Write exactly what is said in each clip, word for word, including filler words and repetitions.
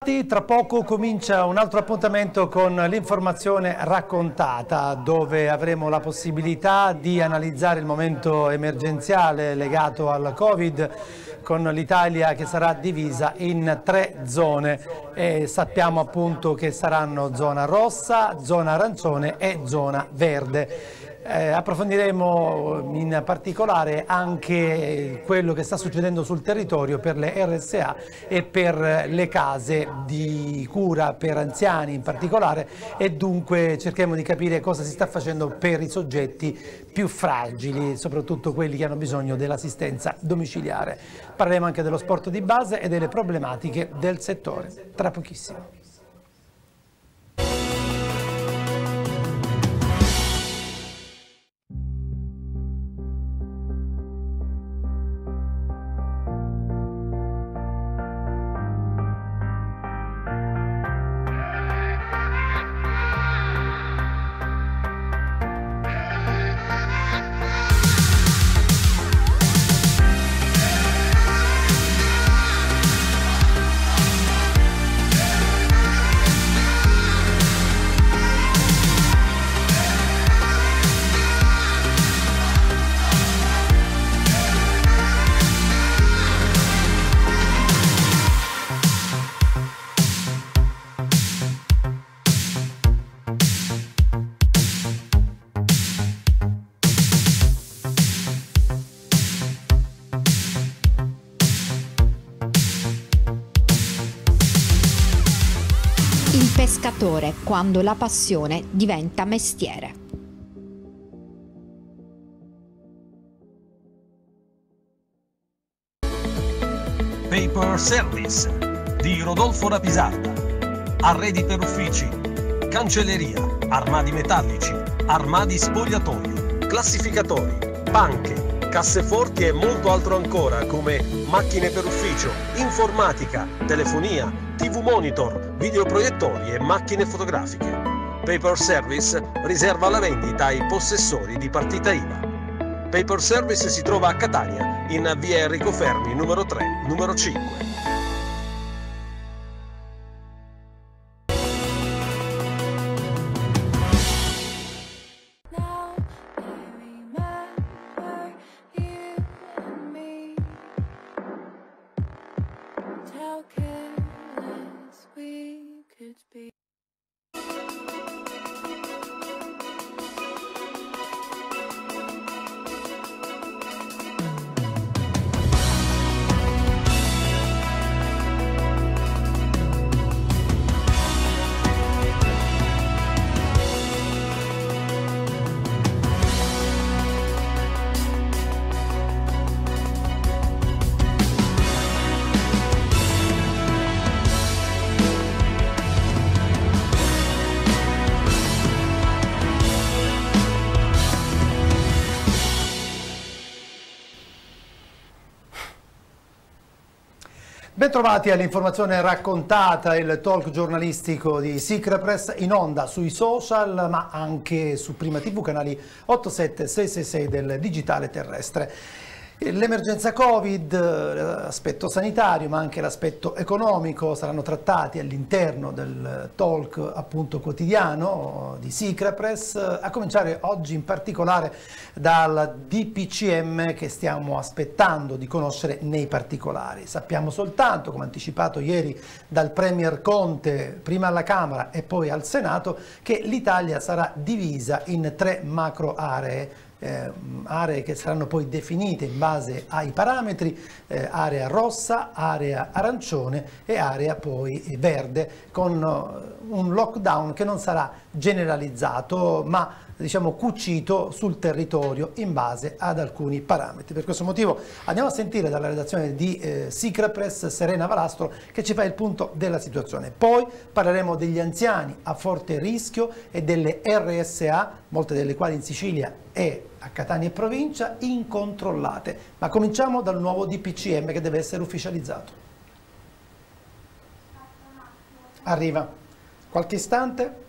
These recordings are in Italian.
Bentrovati, tra poco comincia un altro appuntamento con l'informazione raccontata, dove avremo la possibilità di analizzare il momento emergenziale legato al Covid, con l'Italia che sarà divisa in tre zone e sappiamo appunto che saranno zona rossa, zona arancione e zona verde. Eh, approfondiremo in particolare anche quello che sta succedendo sul territorio per le R S A e per le case di cura per anziani in particolare, e dunque cercheremo di capire cosa si sta facendo per i soggetti più fragili, soprattutto quelli che hanno bisogno dell'assistenza domiciliare. Parleremo anche dello sport di base e delle problematiche del settore, tra pochissimo. Pescatore, quando la passione diventa mestiere. Paper Service di Rodolfo Rapisarda. Arredi per uffici, cancelleria, armadi metallici, armadi spogliatoio, classificatori, banche, casseforti e molto altro ancora, come macchine per ufficio, informatica, telefonia, tivù monitor, videoproiettori e macchine fotografiche. Paper Service riserva la vendita ai possessori di partita I V A. Paper Service si trova a Catania, in via Enrico Fermi, numero tre, numero cinque. Bentrovati all'informazione raccontata, il talk giornalistico di SICREPress, in onda sui social ma anche su Prima tivù, canali otto sette sei sei sei del digitale terrestre. L'emergenza Covid, l'aspetto sanitario ma anche l'aspetto economico saranno trattati all'interno del talk appunto quotidiano di SICREPress, a cominciare oggi in particolare dal D P C M che stiamo aspettando di conoscere nei particolari. Sappiamo soltanto, come anticipato ieri dal Premier Conte, prima alla Camera e poi al Senato, che l'Italia sarà divisa in tre macro aree. Eh, aree che saranno poi definite in base ai parametri, eh, area rossa, area arancione e area poi verde, con uh, un lockdown che non sarà generalizzato ma diciamo cucito sul territorio in base ad alcuni parametri. Per questo motivo andiamo a sentire dalla redazione di eh, SICREPress Serena Valastro che ci fa il punto della situazione. Poi parleremo degli anziani a forte rischio e delle R S A, molte delle quali in Sicilia e a Catania e provincia, incontrollate. Ma cominciamo dal nuovo D P C M che deve essere ufficializzato. Arriva. Qualche istante?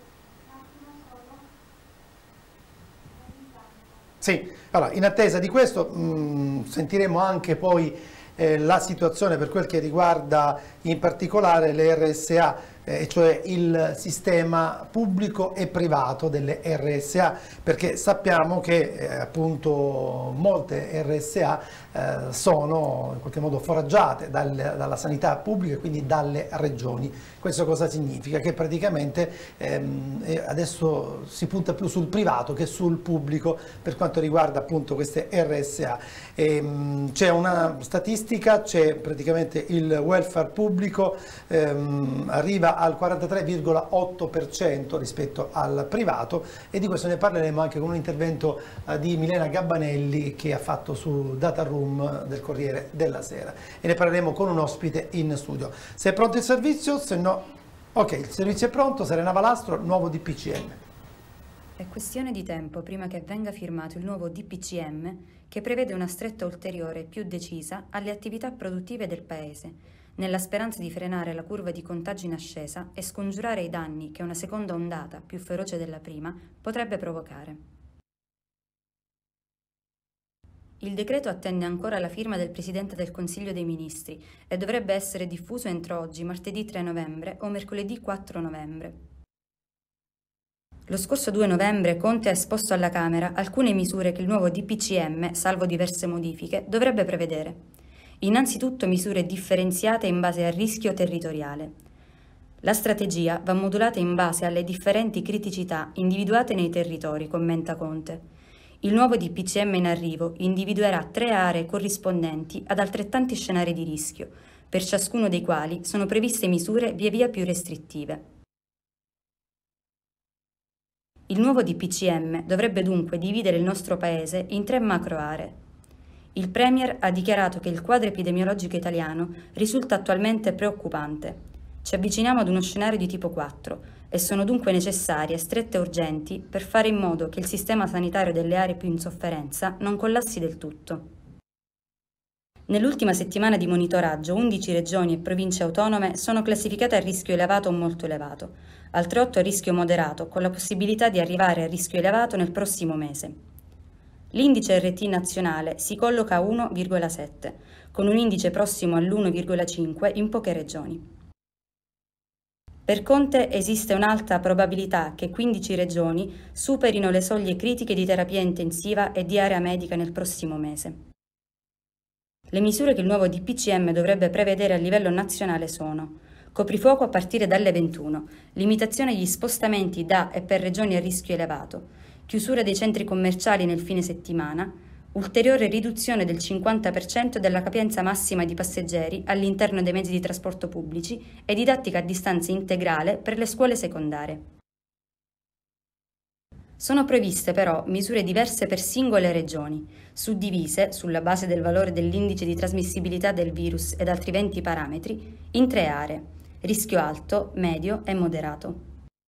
Sì, allora in attesa di questo mh, sentiremo anche poi eh, la situazione per quel che riguarda in particolare le R S A, eh, cioè il sistema pubblico e privato delle R S A, perché sappiamo che eh, appunto molte R S A eh, sono in qualche modo foraggiate dal, dalla sanità pubblica e quindi dalle regioni. Questo cosa significa? Che praticamente ehm, adesso si punta più sul privato che sul pubblico per quanto riguarda appunto queste R S A. C'è una statistica, c'è praticamente il welfare pubblico ehm, arriva al quarantatré virgola otto per cento rispetto al privato, e di questo ne parleremo anche con un intervento eh, di Milena Gabbanelli che ha fatto su Data Room del Corriere della Sera, e ne parleremo con un ospite in studio. Se è pronto il servizio? Se no, ok, il servizio è pronto. Serena Valastro, nuovo D P C M. È questione di tempo prima che venga firmato il nuovo D P C M che prevede una stretta ulteriore più decisa alle attività produttive del Paese, nella speranza di frenare la curva di contagi in ascesa e scongiurare i danni che una seconda ondata, più feroce della prima, potrebbe provocare. Il decreto attende ancora la firma del Presidente del Consiglio dei Ministri e dovrebbe essere diffuso entro oggi, martedì tre novembre o mercoledì quattro novembre. Lo scorso due novembre Conte ha esposto alla Camera alcune misure che il nuovo D P C M, salvo diverse modifiche, dovrebbe prevedere. Innanzitutto misure differenziate in base al rischio territoriale. La strategia va modulata in base alle differenti criticità individuate nei territori, commenta Conte. Il nuovo D P C M in arrivo individuerà tre aree corrispondenti ad altrettanti scenari di rischio, per ciascuno dei quali sono previste misure via via più restrittive. Il nuovo D P C M dovrebbe dunque dividere il nostro Paese in tre macro aree. Il Premier ha dichiarato che il quadro epidemiologico italiano risulta attualmente preoccupante. Ci avviciniamo ad uno scenario di tipo quattro e sono dunque necessarie strette urgenti per fare in modo che il sistema sanitario delle aree più in sofferenza non collassi del tutto. Nell'ultima settimana di monitoraggio, undici regioni e province autonome sono classificate a rischio elevato o molto elevato, altre otto a rischio moderato, con la possibilità di arrivare a rischio elevato nel prossimo mese. L'indice R T nazionale si colloca a uno virgola sette, con un indice prossimo all'uno virgola cinque in poche regioni. Per Conte esiste un'alta probabilità che quindici regioni superino le soglie critiche di terapia intensiva e di area medica nel prossimo mese. Le misure che il nuovo D P C M dovrebbe prevedere a livello nazionale sono: coprifuoco a partire dalle ventuno, limitazione agli spostamenti da e per regioni a rischio elevato, chiusura dei centri commerciali nel fine settimana, ulteriore riduzione del cinquanta per cento della capienza massima di passeggeri all'interno dei mezzi di trasporto pubblici e didattica a distanza integrale per le scuole secondarie. Sono previste però misure diverse per singole regioni, suddivise, sulla base del valore dell'indice di trasmissibilità del virus ed altri venti parametri, in tre aree: rischio alto, medio e moderato.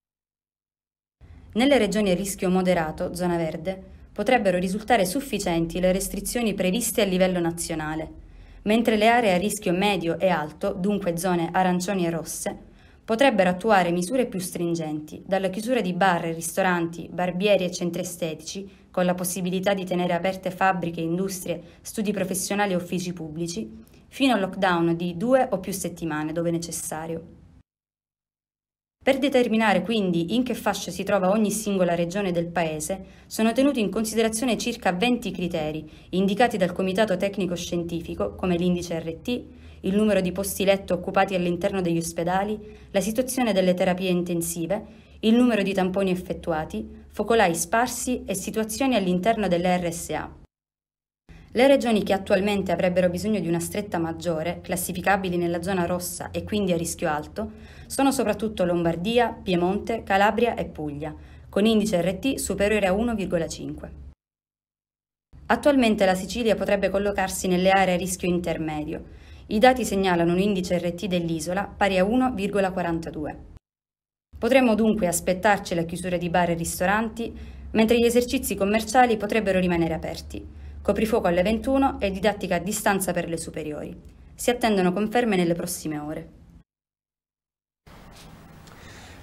Nelle regioni a rischio moderato, zona verde, potrebbero risultare sufficienti le restrizioni previste a livello nazionale, mentre le aree a rischio medio e alto, dunque zone arancioni e rosse, potrebbero attuare misure più stringenti, dalla chiusura di bar, ristoranti, barbieri e centri estetici, con la possibilità di tenere aperte fabbriche, industrie, studi professionali e uffici pubblici, fino al lockdown di due o più settimane, dove necessario. Per determinare quindi in che fascia si trova ogni singola regione del Paese, sono tenuti in considerazione circa venti criteri, indicati dal Comitato Tecnico Scientifico, come l'indice R T, il numero di posti letto occupati all'interno degli ospedali, la situazione delle terapie intensive, il numero di tamponi effettuati, focolai sparsi e situazioni all'interno delle R S A. Le regioni che attualmente avrebbero bisogno di una stretta maggiore, classificabili nella zona rossa e quindi a rischio alto, sono soprattutto Lombardia, Piemonte, Calabria e Puglia, con indice R T superiore a uno virgola cinque. Attualmente la Sicilia potrebbe collocarsi nelle aree a rischio intermedio. I dati segnalano un indice R T dell'isola pari a uno virgola quarantadue. Potremmo dunque aspettarci la chiusura di bar e ristoranti, mentre gli esercizi commerciali potrebbero rimanere aperti. Coprifuoco alle ventuno e didattica a distanza per le superiori. Si attendono conferme nelle prossime ore.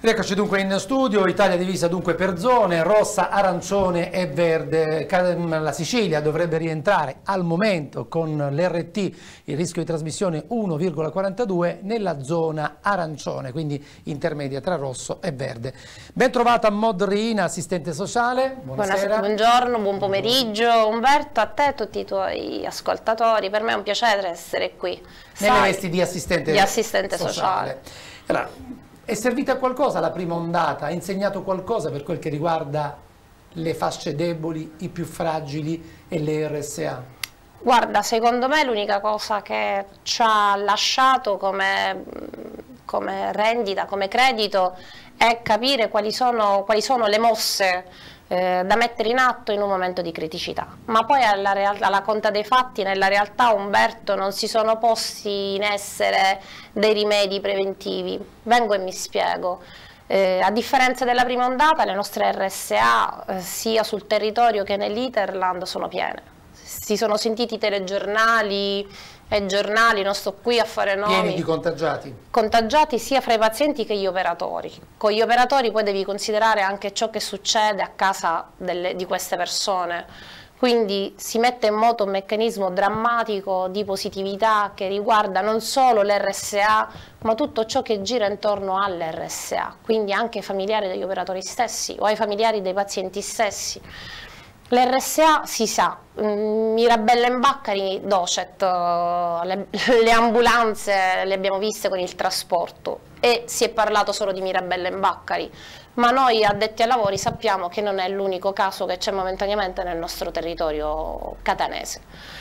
Rieccoci dunque in studio, Italia divisa dunque per zone, rossa, arancione e verde. La Sicilia dovrebbe rientrare al momento con l'R T, il rischio di trasmissione uno virgola quarantadue, nella zona arancione, quindi intermedia tra rosso e verde. Ben trovata Mod Riina, assistente sociale. Buonasera. Buongiorno, buon pomeriggio Umberto, a te e a tutti i tuoi ascoltatori. Per me è un piacere essere qui. Nelle Sai, vesti di assistente, di assistente sociale. sociale. Allora, è servita a qualcosa la prima ondata? Ha insegnato qualcosa per quel che riguarda le fasce deboli, i più fragili e le R S A? Guarda, secondo me l'unica cosa che ci ha lasciato come, come rendita, come credito, è capire quali sono, quali sono le mosse eh, da mettere in atto in un momento di criticità. Ma poi alla, realtà, alla conta dei fatti, nella realtà, Umberto, non si sono posti in essere dei rimedi preventivi. Vengo e mi spiego. Eh, a differenza della prima ondata, le nostre R S A, eh, sia sul territorio che nell'Interland, sono piene. Si sono sentiti telegiornali e giornali, non sto qui a fare nomi. Pieni di contagiati? Contagiati sia fra i pazienti che gli operatori. Con gli operatori poi devi considerare anche ciò che succede a casa delle, di queste persone. Quindi si mette in moto un meccanismo drammatico di positività che riguarda non solo l'R S A, ma tutto ciò che gira intorno all'R S A, quindi anche i familiari degli operatori stessi o ai familiari dei pazienti stessi. L'R S A si sa, Mirabella in Baccari, Docet, le, le ambulanze le abbiamo viste con il trasporto e si è parlato solo di Mirabella in Baccari, ma noi addetti ai lavori sappiamo che non è l'unico caso che c'è momentaneamente nel nostro territorio catanese.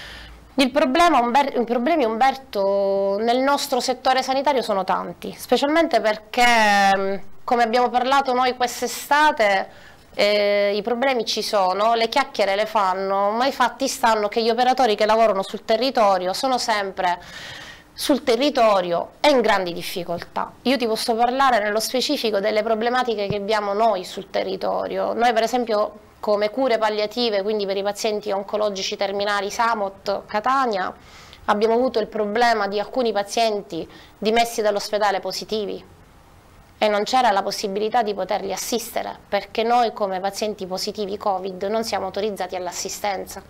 Il problema, Umber- I problemi, Umberto, nel nostro settore sanitario sono tanti, specialmente perché, come abbiamo parlato noi quest'estate, Eh, i problemi ci sono, le chiacchiere le fanno, ma i fatti stanno che gli operatori che lavorano sul territorio sono sempre sul territorio e in grandi difficoltà. Io ti posso parlare nello specifico delle problematiche che abbiamo noi sul territorio. Noi per esempio come cure palliative, quindi per i pazienti oncologici terminali Samot Catania, abbiamo avuto il problema di alcuni pazienti dimessi dall'ospedale positivi e non c'era la possibilità di poterli assistere, perché noi come pazienti positivi Covid non siamo autorizzati all'assistenza.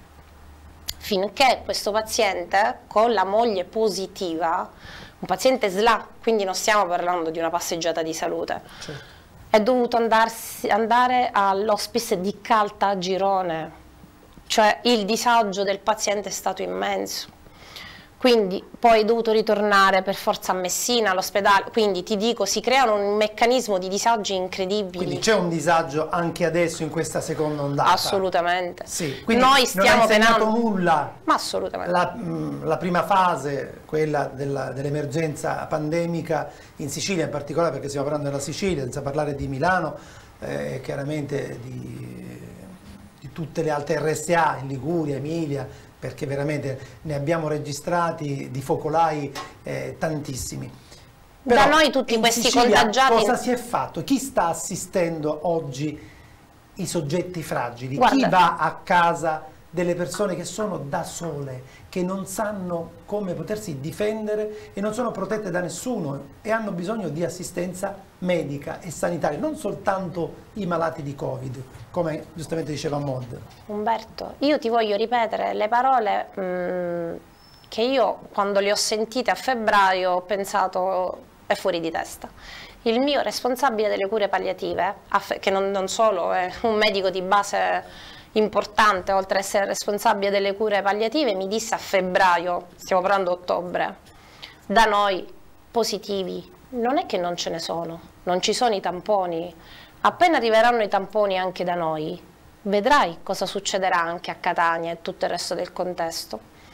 Finché questo paziente con la moglie positiva, un paziente S L A, quindi non stiamo parlando di una passeggiata di salute, certo, è dovuto andarsi, andare all'hospice di Caltagirone, cioè il disagio del paziente è stato immenso. Quindi poi è dovuto ritornare per forza a Messina, all'ospedale, quindi ti dico, si creano un meccanismo di disagi incredibili. Quindi c'è un disagio anche adesso in questa seconda ondata? Assolutamente. Sì, quindi noi stiamo non ha insegnato penando nulla. Ma assolutamente. La, mh, la prima fase, quella dell'emergenza pandemica in Sicilia in particolare, perché stiamo parlando della Sicilia, senza parlare di Milano, eh, chiaramente di, di tutte le altre R S A, in Liguria, Emilia, perché veramente ne abbiamo registrati di focolai eh, tantissimi. Però da noi tutti questi Sicilia, contagiati... cosa si è fatto? Chi sta assistendo oggi i soggetti fragili? Guarda, chi va a casa delle persone che sono da sole, che non sanno come potersi difendere e non sono protette da nessuno e hanno bisogno di assistenza medica e sanitaria, non soltanto i malati di Covid, come giustamente diceva Mod. Umberto, io ti voglio ripetere le parole mh, che io quando le ho sentite a febbraio ho pensato è fuori di testa. Il mio responsabile delle cure palliative, che non, non solo è un medico di base importante, oltre ad essere responsabile delle cure palliative, mi disse a febbraio, stiamo parlando ottobre, da noi positivi non è che non ce ne sono, non ci sono i tamponi, appena arriveranno i tamponi anche da noi, vedrai cosa succederà anche a Catania e tutto il resto del contesto.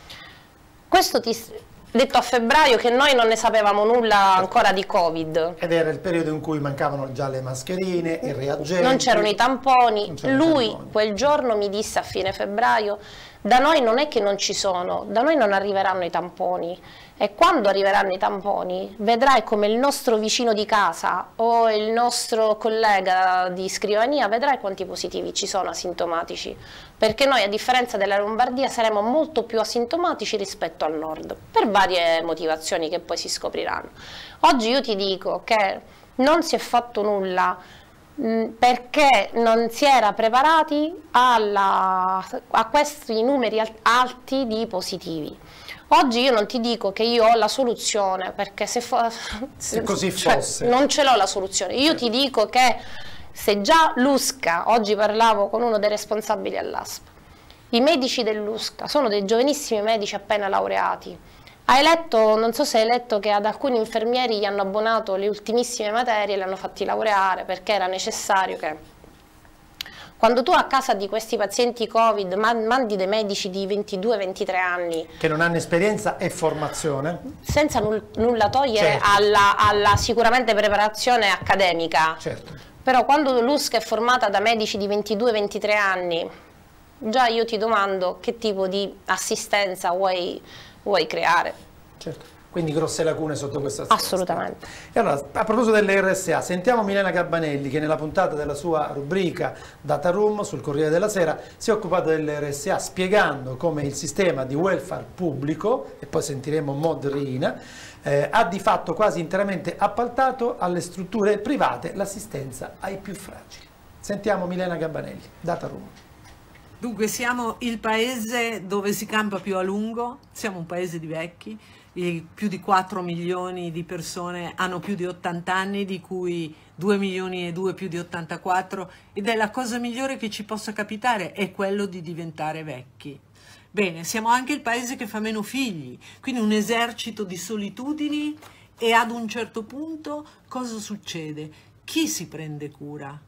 Questo ti detto a febbraio, che noi non ne sapevamo nulla ancora di Covid. Ed era il periodo in cui mancavano già le mascherine, i reagenti. Non c'erano i tamponi. Lui tamponi. Quel giorno mi disse a fine febbraio, da noi non è che non ci sono, da noi non arriveranno i tamponi. E quando arriveranno i tamponi vedrai come il nostro vicino di casa o il nostro collega di scrivania, vedrai quanti positivi ci sono asintomatici, perché noi a differenza della Lombardia saremo molto più asintomatici rispetto al nord, per varie motivazioni che poi si scopriranno. Oggi io ti dico che non si è fatto nulla mh, perché non si era preparati alla, a questi numeri alti di positivi. Oggi io non ti dico che io ho la soluzione, perché se, se così cioè, fosse non ce l'ho la soluzione. Io ti dico che se già l'U S C A, oggi parlavo con uno dei responsabili all'A S P, i medici dell'U S C A sono dei giovanissimi medici appena laureati. Hai letto, non so se hai letto che ad alcuni infermieri gli hanno abbonato le ultimissime materie e li hanno fatti laureare perché era necessario che... Quando tu a casa di questi pazienti Covid mandi dei medici di ventidue ventitré anni che non hanno esperienza e formazione, senza nulla togliere, certo, alla, alla sicuramente preparazione accademica, certo, però quando l'U S C A è formata da medici di ventidue ventitré anni, già io ti domando che tipo di assistenza vuoi, vuoi creare. Certo. Quindi grosse lacune sotto questo aspetto. Assolutamente. E allora, a proposito delle R S A, sentiamo Milena Gabanelli che nella puntata della sua rubrica Data Room sul Corriere della Sera si è occupata delle R S A spiegando come il sistema di welfare pubblico, e poi sentiremo Modrina, eh, ha di fatto quasi interamente appaltato alle strutture private l'assistenza ai più fragili. Sentiamo Milena Gabanelli, Data Room. Dunque siamo il paese dove si campa più a lungo, siamo un paese di vecchi. Più di quattro milioni di persone hanno più di ottanta anni, di cui due milioni e due più di ottantaquattro, ed è la cosa migliore che ci possa capitare, è quello di diventare vecchi. Bene, siamo anche il paese che fa meno figli, quindi un esercito di solitudini, e ad un certo punto cosa succede? Chi si prende cura?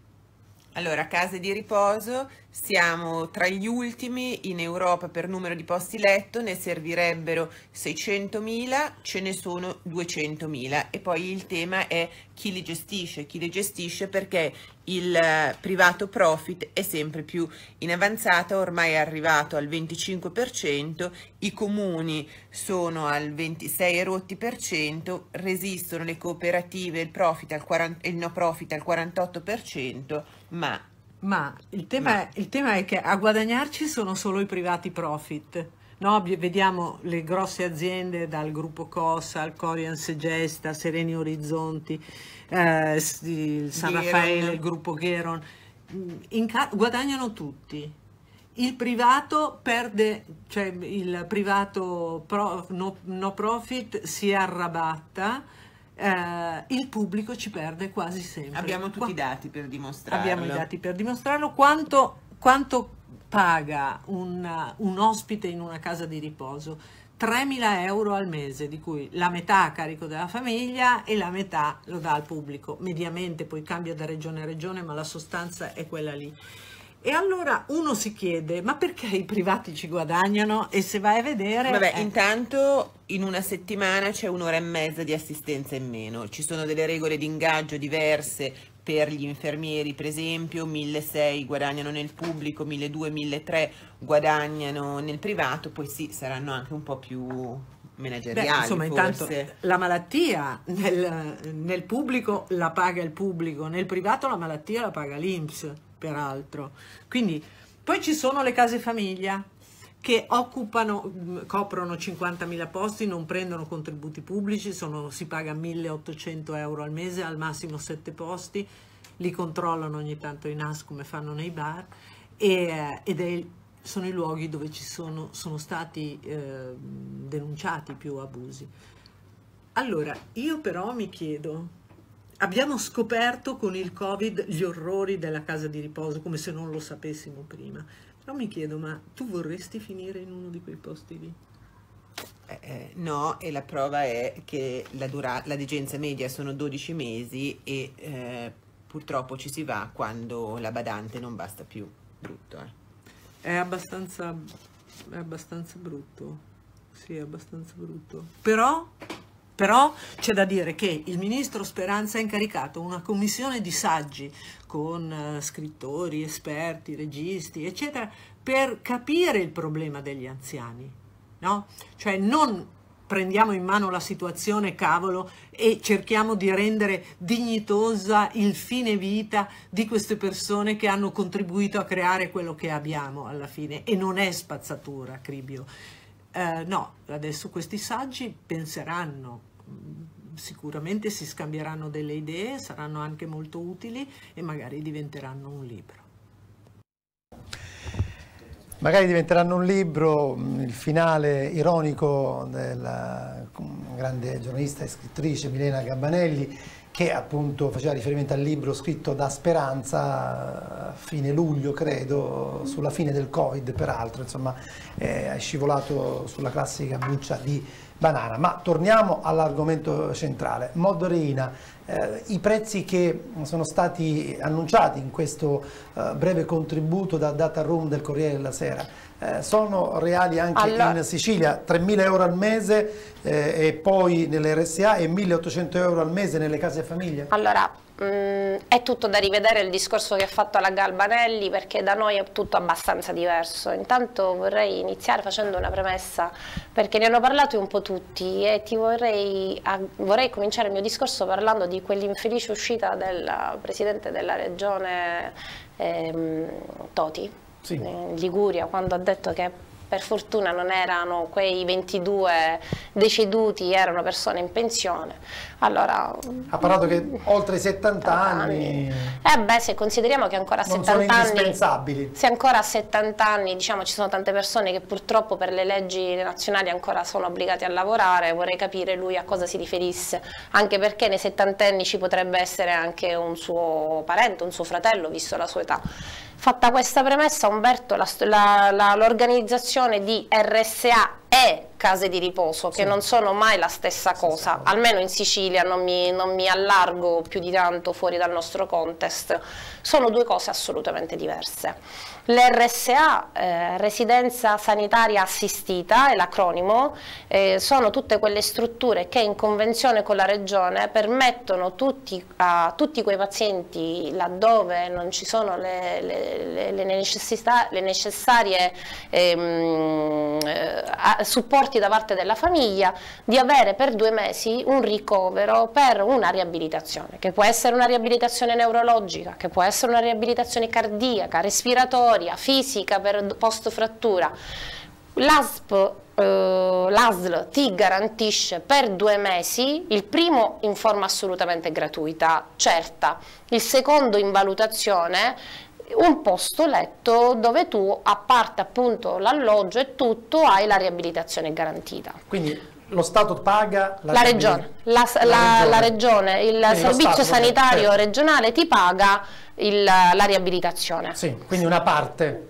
Allora, case di riposo, siamo tra gli ultimi in Europa per numero di posti letto, ne servirebbero seicentomila, ce ne sono duecentomila, e poi il tema è chi li gestisce, chi li gestisce perché il privato profit è sempre più in avanzata, ormai è arrivato al venticinque per cento, i comuni sono al ventisei e rotti per cento, resistono le cooperative, il profit al quaranta, il no profit al quarantotto per cento, ma Ma il tema, Ma. È, il tema è che a guadagnarci sono solo i privati profit. No, vediamo le grosse aziende dal gruppo Cosa al Corian Segesta, Sereni Orizzonti, eh, il San Gheron. Raffaele, il gruppo Gheron, in guadagnano tutti. Il privato perde, cioè il privato pro, no, no profit si arrabatta, eh, il pubblico ci perde quasi sempre. abbiamo tutti Qua, i dati per dimostrarlo. Abbiamo i dati per dimostrarlo. Quanto, quanto paga un, un ospite in una casa di riposo? tremila euro al mese, di cui la metà a carico della famiglia e la metà lo dà al pubblico. Mediamente poi cambia da regione a regione, ma la sostanza è quella lì. E allora uno si chiede, ma perché i privati ci guadagnano? E se vai a vedere... Vabbè, eh, intanto in una settimana c'è un'ora e mezza di assistenza in meno, ci sono delle regole di ingaggio diverse per gli infermieri, per esempio, milleseicento guadagnano nel pubblico, milleduecento, milletrecento guadagnano nel privato, poi sì, saranno anche un po' più manageriali. Beh, insomma, forse. intanto la malattia nel, nel pubblico la paga il pubblico, nel privato la malattia la paga l'I N P S, peraltro. Quindi poi ci sono le case famiglia che occupano, coprono cinquantamila posti, non prendono contributi pubblici, sono, si paga milleottocento euro al mese, al massimo sette posti, li controllano ogni tanto i N A S come fanno nei bar, e, ed è, sono i luoghi dove ci sono, sono stati eh, denunciati più abusi. Allora, io però mi chiedo, abbiamo scoperto con il Covid gli orrori della casa di riposo, come se non lo sapessimo prima. Però mi chiedo, ma tu vorresti finire in uno di quei posti lì? Eh, eh, no, e la prova è che la, dura, la degenza media sono dodici mesi e eh, purtroppo ci si va quando la badante non basta più. Brutto, eh. È abbastanza, è abbastanza brutto, sì, è abbastanza brutto. Però... Però c'è da dire che il ministro Speranza ha incaricato una commissione di saggi con uh, scrittori, esperti, registi, eccetera, per capire il problema degli anziani, no? Cioè non prendiamo in mano la situazione, cavolo, e cerchiamo di rendere dignitosa il fine vita di queste persone che hanno contribuito a creare quello che abbiamo alla fine, e non è spazzatura, Cribio. Uh, no, adesso questi saggi penseranno, sicuramente si scambieranno delle idee, saranno anche molto utili e magari diventeranno un libro. Magari diventeranno un libro, il finale ironico della grande giornalista e scrittrice Milena Gabanelli, che appunto faceva riferimento al libro scritto da Speranza a fine luglio, credo, sulla fine del Covid, peraltro, insomma, è scivolato sulla classica buccia di banana. Ma torniamo all'argomento centrale. Modena, eh, i prezzi che sono stati annunciati in questo eh, breve contributo da Data Room del Corriere della Sera eh, sono reali anche allora, in Sicilia? tremila euro al mese eh, e poi nelle R S A e milleottocento euro al mese nelle case famiglie? Allora, mh, è tutto da rivedere il discorso che ha fatto la Galbanelli, perché da noi è tutto abbastanza diverso. Intanto vorrei iniziare facendo una premessa, perché ne hanno parlato un po' tutti e ti vorrei, a, vorrei cominciare il mio discorso parlando di quell'infelice uscita del Presidente della Regione ehm, Toti, sì, in Liguria, quando ha detto che per fortuna non erano quei ventidue deceduti, erano persone in pensione. Allora, ha parlato che oltre i settanta anni, eh beh, se consideriamo che ancora a non settanta sono indispensabili. Anni, se ancora a settanta anni, diciamo, ci sono tante persone che purtroppo per le leggi nazionali ancora sono obbligate a lavorare, vorrei capire lui a cosa si riferisse, anche perché nei settantenni ci potrebbe essere anche un suo parente, un suo fratello, visto la sua età. Fatta questa premessa, Umberto, l'organizzazione di R S A e case di riposo, che sì, non sono mai la stessa cosa, almeno in Sicilia, non mi, non mi allargo più di tanto fuori dal nostro context, sono due cose assolutamente diverse. L'R S A, eh, Residenza Sanitaria Assistita, è l'acronimo, eh, sono tutte quelle strutture che in convenzione con la Regione permettono tutti, a tutti quei pazienti, laddove non ci sono le, le, le, necessità, le necessarie ehm, eh, supporti da parte della famiglia, di avere per due mesi un ricovero per una riabilitazione, che può essere una riabilitazione neurologica, che può essere una riabilitazione cardiaca, respiratoria, fisica per post frattura. L'A S P, eh, l'A S L ti garantisce per due mesi, il primo in forma assolutamente gratuita, certa, il secondo in valutazione, un posto letto dove tu, a parte appunto l'alloggio e tutto, hai la riabilitazione garantita. Quindi lo Stato paga la, la regione, la, la, la, la regione, il quindi servizio Stato, sanitario certo, regionale ti paga il, la riabilitazione. Sì, quindi una parte.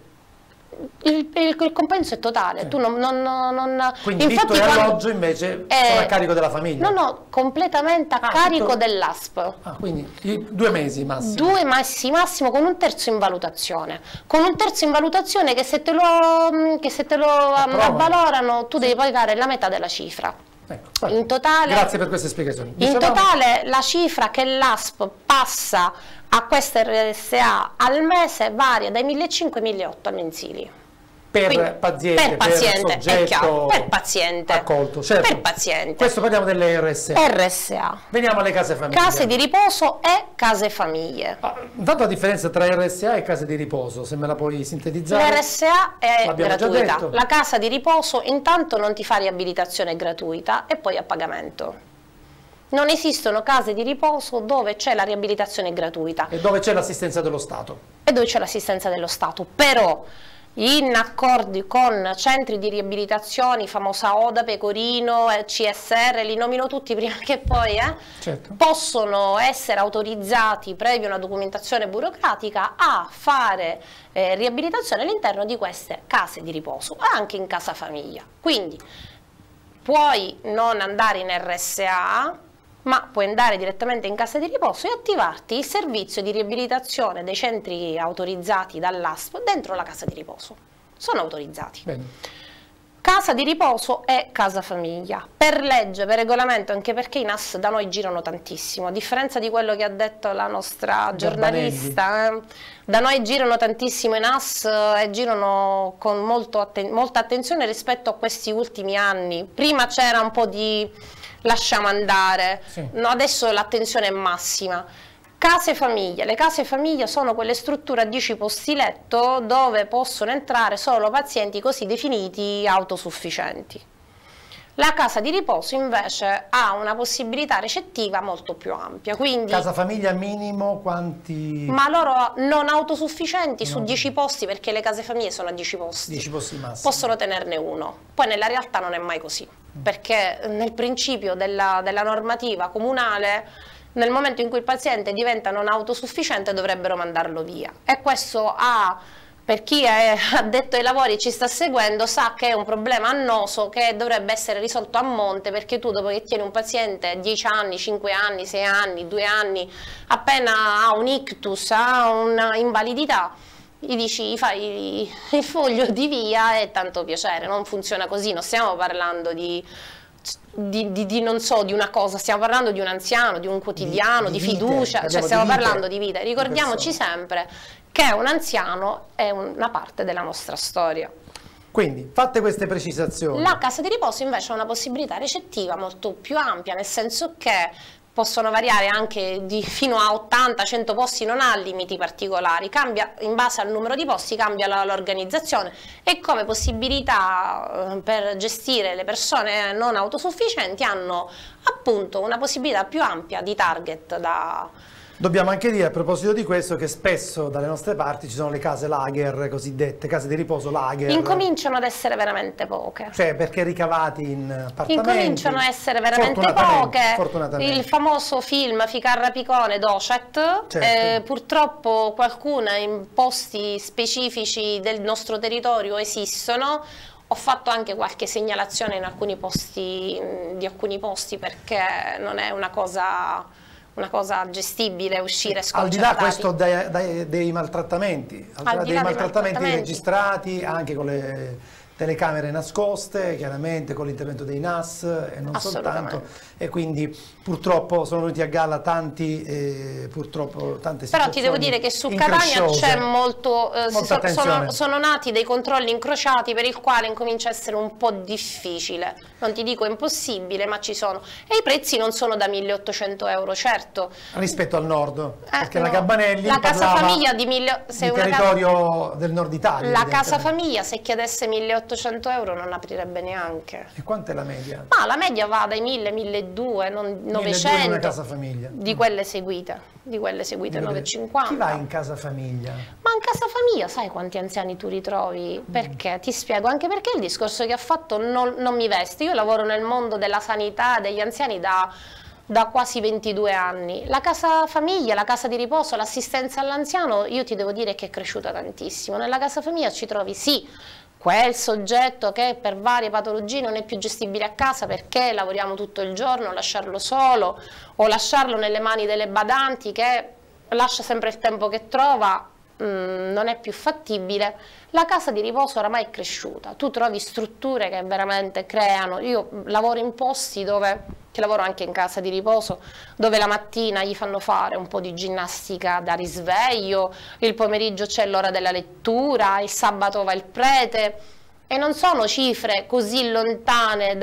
Il, il, il compenso è totale, sì, tu non, non, non quindi vitto e alloggio invece è, sono a carico della famiglia? No, no, completamente a ah, carico tutto... dell'A S P. Ah, quindi due mesi massimo? Due mesi massimo, con un terzo in valutazione. Con un terzo in valutazione che se te lo, che se te lo avvalorano tu devi pagare la metà della cifra. Ecco, in totale, grazie per queste spiegazioni. In totale la cifra che l'A S P passa a questa R S A al mese varia dai millecinquecento ai milleottocento al mensili. Per Quindi, paziente, per paziente, per soggetto è chiaro, per paziente, accolto, certo. Per paziente. Questo parliamo delle R S A. R S A. Veniamo alle case famiglie. Case di riposo e case famiglie. Ah, intanto la differenza tra R S A e case di riposo, se me la puoi sintetizzare. L'R S A è gratuita, la casa di riposo intanto non ti fa riabilitazione gratuita e poi a pagamento. Non esistono case di riposo dove c'è la riabilitazione gratuita. E dove c'è l'assistenza dello Stato. E dove c'è l'assistenza dello Stato, però in accordi con centri di riabilitazione, famosa Oda, Pecorino, C S R, li nomino tutti prima che poi, eh, certo, possono essere autorizzati, previa una documentazione burocratica, a fare eh, riabilitazione all'interno di queste case di riposo, anche in casa famiglia. Quindi puoi non andare in R S A, ma puoi andare direttamente in casa di riposo e attivarti il servizio di riabilitazione dei centri autorizzati dall'A S P dentro la casa di riposo. Sono autorizzati. Bene. Casa di riposo e casa famiglia. Per legge, per regolamento, anche perché i N A S da noi girano tantissimo, a differenza di quello che ha detto la nostra giornalista, eh, da noi girano tantissimo i N A S e girano con molto atten- molta attenzione rispetto a questi ultimi anni. Prima c'era un po' di lasciamo andare, sì, no, adesso l'attenzione è massima. Case famiglie, le case famiglie sono quelle strutture a dieci posti letto dove possono entrare solo pazienti così definiti autosufficienti. La casa di riposo invece ha una possibilità recettiva molto più ampia. Quindi, casa famiglia minimo quanti? Ma loro non autosufficienti no. su dieci posti, perché le case famiglie sono a dieci posti. dieci posti massimo. Possono tenerne uno. Poi nella realtà non è mai così, mm. perché nel principio della, della normativa comunale, nel momento in cui il paziente diventa non autosufficiente dovrebbero mandarlo via. E questo ha... Per chi è addetto ai lavori e ci sta seguendo sa che è un problema annoso che dovrebbe essere risolto a monte, perché tu dopo che tieni un paziente dieci anni, cinque anni, sei anni, due anni, appena ha un ictus, ha un'invalidità, gli dici, gli fai il foglio di via e tanto piacere. Non funziona così, non stiamo parlando di... Di, di, di non so, di una cosa, stiamo parlando di un anziano, di un quotidiano, di, di, di fiducia, vite, cioè stiamo di parlando di vita. Ricordiamoci sempre che un anziano è una parte della nostra storia. Quindi, fatte queste precisazioni. La casa di riposo invece ha una possibilità recettiva molto più ampia, nel senso che possono variare anche di fino a ottanta cento posti, non ha limiti particolari, cambia in base al numero di posti, cambia l'organizzazione, e come possibilità per gestire le persone non autosufficienti hanno appunto una possibilità più ampia di target da... Dobbiamo anche dire a proposito di questo che spesso dalle nostre parti ci sono le case lager, cosiddette case di riposo lager. Incominciano ad essere veramente poche. Cioè perché ricavati in appartamenti. Incominciano a essere veramente poche. Fortunatamente. Il famoso film Ficarra Picone Docet, certo. eh, purtroppo qualcuna in posti specifici del nostro territorio esistono. Ho fatto anche qualche segnalazione in alcuni posti, di alcuni posti, perché non è una cosa... una cosa gestibile uscire sconcertati. Al di là questo dai, dai, dei maltrattamenti, al, al di là dei, dei maltrattamenti, maltrattamenti registrati anche con le telecamere nascoste, chiaramente con l'intervento dei N A S e non soltanto, e quindi purtroppo sono venuti a galla tanti, eh, purtroppo tante situazioni. Però ti devo dire che su Catania c'è molto, eh, so, sono, sono nati dei controlli incrociati per il quale incomincia a essere un po' difficile, non ti dico impossibile, ma ci sono, e i prezzi non sono da milleottocento euro, certo. Rispetto al nord, eh, no. perché la Gabanelli la casa famiglia di, mille, se di una territorio casa, del nord Italia. La casa famiglia se chiedesse milleottocento euro non aprirebbe neanche. E quanto è la media? Ma la media va dai mille, milleduecento, non novecento, una casa famiglia. Di quelle seguite, di quelle seguite novecentocinquanta. Chi va in casa famiglia? Ma in casa famiglia sai quanti anziani tu ritrovi? Perché? Mm. Ti spiego, anche perché il discorso che ha fatto non, non mi veste. Io lavoro nel mondo della sanità, degli anziani da... da quasi ventidue anni. La casa famiglia, la casa di riposo, l'assistenza all'anziano, io ti devo dire che è cresciuta tantissimo. Nella casa famiglia ci trovi sì quel soggetto che per varie patologie non è più gestibile a casa perché lavoriamo tutto il giorno, lasciarlo solo o lasciarlo nelle mani delle badanti che lascia sempre il tempo che trova, mh, non è più fattibile. La casa di riposo oramai è cresciuta, tu trovi strutture che veramente creano, io lavoro in posti dove, che lavoro anche in casa di riposo, dove la mattina gli fanno fare un po' di ginnastica da risveglio, il pomeriggio c'è l'ora della lettura, il sabato va il prete, e non sono cifre così lontane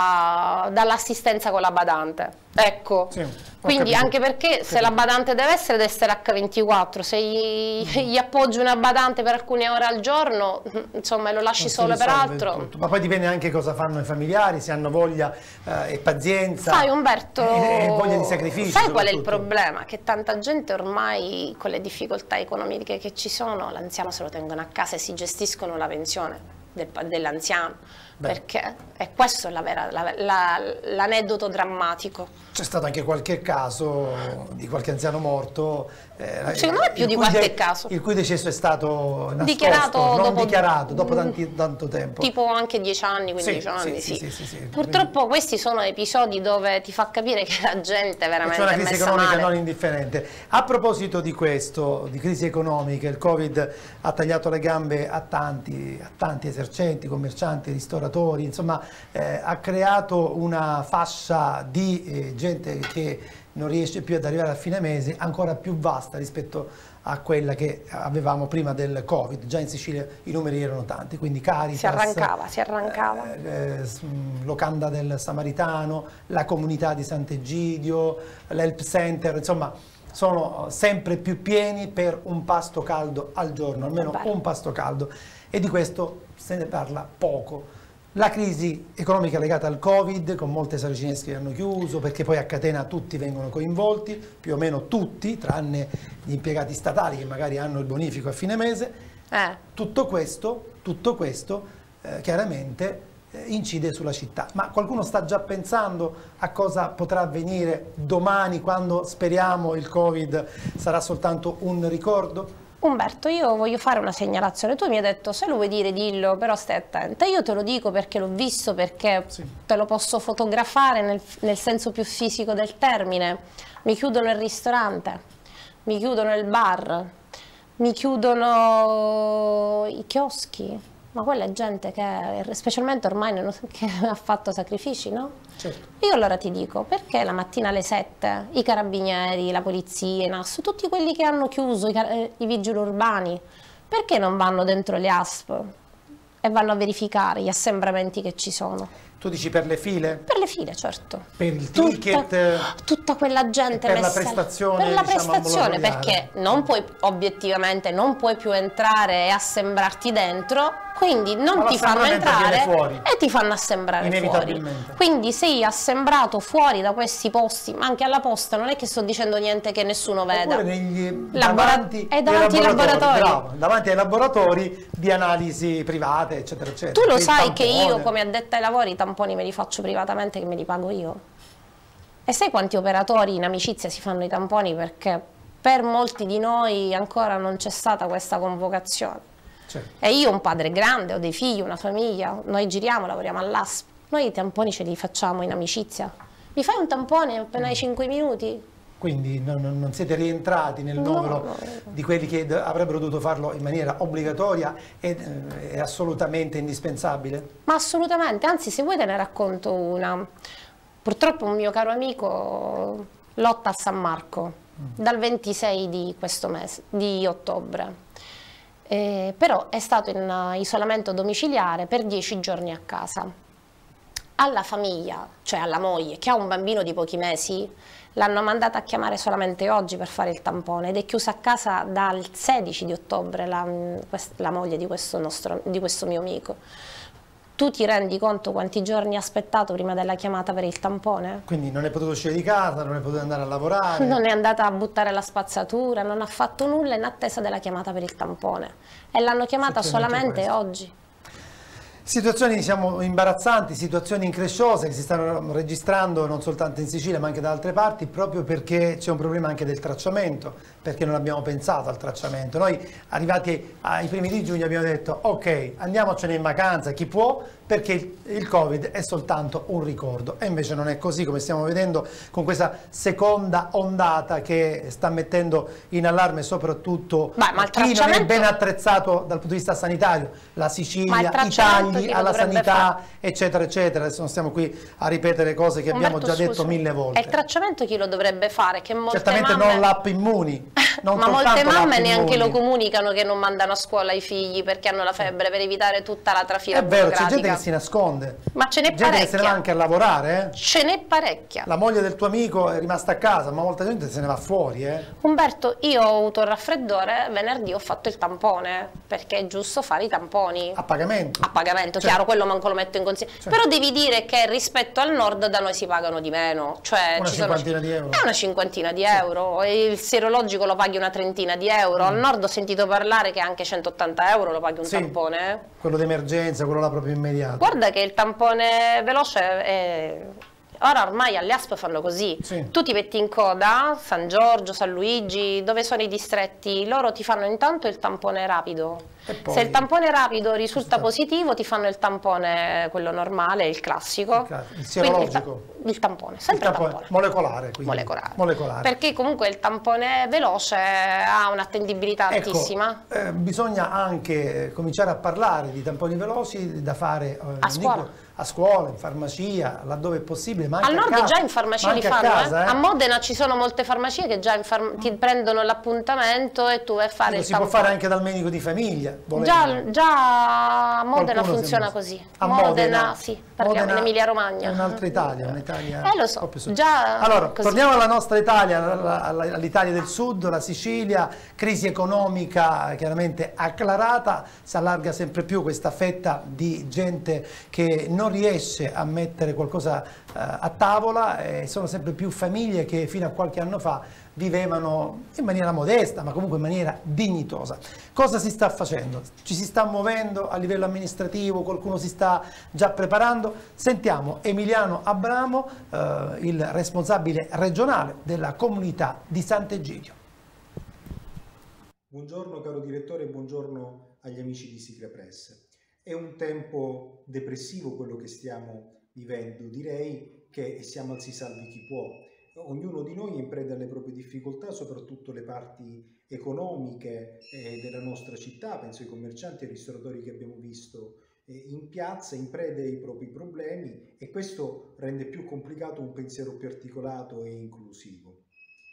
da, dall'assistenza con la badante. Ecco, sì, quindi anche perché se la badante deve essere, deve essere acca ventiquattro, se gli, gli appoggi una badante per alcune ore al giorno, insomma, e lo lasci solo per altro. Ma poi dipende anche cosa fanno i familiari, se hanno voglia eh, e pazienza. Sai Umberto, e, e voglia di sacrificio. Sai qual è il problema? Che tanta gente ormai con le difficoltà economiche che ci sono, l'anziano se lo tengono a casa e si gestiscono la pensione dell'anziano, perché è questo l'aneddoto drammatico. C'è stato anche qualche caso di qualche anziano morto, eh, secondo me più di qualche caso, il cui decesso è stato nascosto, dichiarato non dopo, dichiarato dopo tanti, tanto tempo, tipo anche dieci anni, quindici sì, anni sì, sì. Sì, sì, sì, sì. Purtroppo questi sono episodi dove ti fa capire che la gente veramente c'è una crisi economica male. Non indifferente. A proposito di questo, di crisi economiche, il Covid ha tagliato le gambe a tanti, a tanti esercenti, commercianti, ristoratori, insomma eh, ha creato una fascia di eh, gente che non riesce più ad arrivare a fine mese ancora più vasta rispetto a quella che avevamo prima del Covid. Già in Sicilia i numeri erano tanti, quindi Caritas, si arrancava, si arrancava. Eh, Locanda del Samaritano, la comunità di Sant'Egidio, l'Help Center, insomma sono sempre più pieni per un pasto caldo al giorno, almeno un pasto caldo, e di questo se ne parla poco. La crisi economica legata al Covid, con molte saracinesche che hanno chiuso, perché poi a catena tutti vengono coinvolti, più o meno tutti, tranne gli impiegati statali che magari hanno il bonifico a fine mese. Eh. Tutto questo, tutto questo eh, chiaramente eh, incide sulla città. Ma qualcuno sta già pensando a cosa potrà avvenire domani, quando speriamo il Covid sarà soltanto un ricordo? Umberto, io voglio fare una segnalazione. Tu mi hai detto, se lo vuoi dire dillo, però stai attenta. Io te lo dico perché l'ho visto, perché sì. te lo posso fotografare nel, nel senso più fisico del termine. Mi chiudono il ristorante, mi chiudono il bar, mi chiudono i chioschi. Ma quella è gente che, specialmente ormai, che ha fatto sacrifici, no? Certo. Io allora ti dico, perché la mattina alle sette i carabinieri, la polizia, i N A S, tutti quelli che hanno chiuso, i, eh, i vigili urbani, perché non vanno dentro le A S P e vanno a verificare gli assembramenti che ci sono? Tu dici per le file? Per le file, certo. Per il ticket? Tutta, tutta quella gente per messa la prestazione, per la diciamo, prestazione, perché non puoi, obiettivamente, non puoi più entrare e assembrarti dentro, quindi non Ma ti fanno entrare fuori. e ti fanno assembrare Inevitabilmente. fuori. Quindi sei assembrato fuori da questi posti, ma anche alla posta, non è che sto dicendo niente che nessuno veda. Oppure negli, Labora davanti, è davanti ai laboratori. laboratori. Bravo, davanti ai laboratori di analisi private, eccetera, eccetera. Tu lo il sai tampone. che io, come addetta ai lavori, i tamponi me li faccio privatamente, che me li pago io. E sai quanti operatori in amicizia si fanno i tamponi perché per molti di noi ancora non c'è stata questa convocazione? Certo. E io ho un padre grande, ho dei figli, una famiglia, noi giriamo, lavoriamo all'A S P, noi i tamponi ce li facciamo in amicizia. Mi fai un tampone appena ai cinque minuti? Quindi non, non siete rientrati nel No, novero no. di quelli che avrebbero dovuto farlo in maniera obbligatoria e eh, assolutamente indispensabile? Ma assolutamente, anzi se vuoi te ne racconto una. Purtroppo un mio caro amico lotta a San Marco mm. dal ventisei di questo mese, di ottobre. Eh, però è stato in uh, isolamento domiciliare per dieci giorni a casa. Alla famiglia, cioè alla moglie, che ha un bambino di pochi mesi, l'hanno mandata a chiamare solamente oggi per fare il tampone ed è chiusa a casa dal sedici di ottobre la, la moglie di questo, nostro, di questo mio amico. Tu ti rendi conto quanti giorni ha aspettato prima della chiamata per il tampone? Quindi non è potuto uscire di casa, non è potuto andare a lavorare? Non è andata a buttare la spazzatura, non ha fatto nulla in attesa della chiamata per il tampone. E l'hanno chiamata solamente questo. oggi. Situazioni diciamo imbarazzanti, situazioni incresciose che si stanno registrando non soltanto in Sicilia ma anche da altre parti, proprio perché c'è un problema anche del tracciamento, perché non abbiamo pensato al tracciamento. Noi arrivati ai primi di giugno abbiamo detto ok, andiamocene in vacanza chi può, perché il, il Covid è soltanto un ricordo, e invece non è così, come stiamo vedendo con questa seconda ondata che sta mettendo in allarme soprattutto Beh, ma il chi non è ben attrezzato dal punto di vista sanitario, la Sicilia, i tagli alla sanità, fare? eccetera, eccetera. Adesso non stiamo qui a ripetere cose che Umberto, abbiamo già detto scusa, mille volte. E il tracciamento chi lo dovrebbe fare? Che molte Certamente mamme... non l'app Immuni. Non Ma molte mamme neanche Immuni. lo comunicano che non mandano a scuola i figli perché hanno la febbre, per evitare tutta la trafila È vero, c'è burocratica. gente che si nasconde. Ma ce n'è gente parecchia. che se ne va anche a lavorare. Eh? Ce n'è parecchia. La moglie del tuo amico è rimasta a casa, ma molta gente se ne va fuori. Eh? Umberto, io ho avuto il raffreddore, venerdì ho fatto il tampone, perché è giusto fare i tamponi. A pagamento. A pagamento, Certo. chiaro, quello manco lo metto in considerazione. Certo. Però devi dire che rispetto al nord da noi si pagano di meno. Cioè, Una ci sono... cinquantina di euro. È una cinquantina di euro. E il serologico lo paghi una trentina di euro. Al nord ho sentito parlare che anche centottanta euro lo paghi un Sì. tampone. Quello d'emergenza, quello là proprio immediato. Guarda che il tampone veloce è... Ora ormai alle A S P fanno così, Sì. tu ti metti in coda, San Giorgio, San Luigi, dove sono i distretti, loro ti fanno intanto il tampone rapido. E poi... Se il tampone rapido risulta positivo ti fanno il tampone, quello normale, il classico. Il, il serologico. Il, ta il tampone, sempre il tampone. Molecolare, quindi. Molecolare. Molecolare. Perché comunque il tampone veloce ha un'attendibilità ecco, altissima. Eh, bisogna anche cominciare a parlare di tamponi veloci da fare eh, A scuola. dico, a scuola, in farmacia, laddove è possibile. Ma anche Al nord a casa, già in farmacia li a fanno, casa, eh? eh? A Modena ci sono molte farmacie che già in ti prendono l'appuntamento e tu vai a fare Lo il si tampone. può fare anche dal medico di famiglia. Sicilia. Già, già a Modena Qualcuno funziona sembra... così. A Modena, Modena, sì, parliamo in Emilia Romagna. È un'altra Italia, un'Italia... Eh, lo so, già Allora, così. torniamo alla nostra Italia, all'Italia del Sud, la Sicilia, crisi economica chiaramente acclarata, si allarga sempre più questa fetta di gente che non riesce a mettere qualcosa eh, a tavola, e sono sempre più famiglie che fino a qualche anno fa vivevano in maniera modesta, ma comunque in maniera dignitosa. Cosa si sta facendo? Ci si sta muovendo a livello amministrativo, qualcuno si sta già preparando? Sentiamo Emiliano Abramo, eh, il responsabile regionale della comunità di Sant'Egidio. Buongiorno caro direttore, buongiorno agli amici di Sicra Press. È un tempo depressivo quello che stiamo vivendo, direi che siamo al si salvi chi può. Ognuno di noi è in preda alle proprie difficoltà, soprattutto le parti economiche eh, della nostra città, penso ai commercianti e ai ristoratori che abbiamo visto eh, in piazza, in preda ai propri problemi, e questo rende più complicato un pensiero più articolato e inclusivo.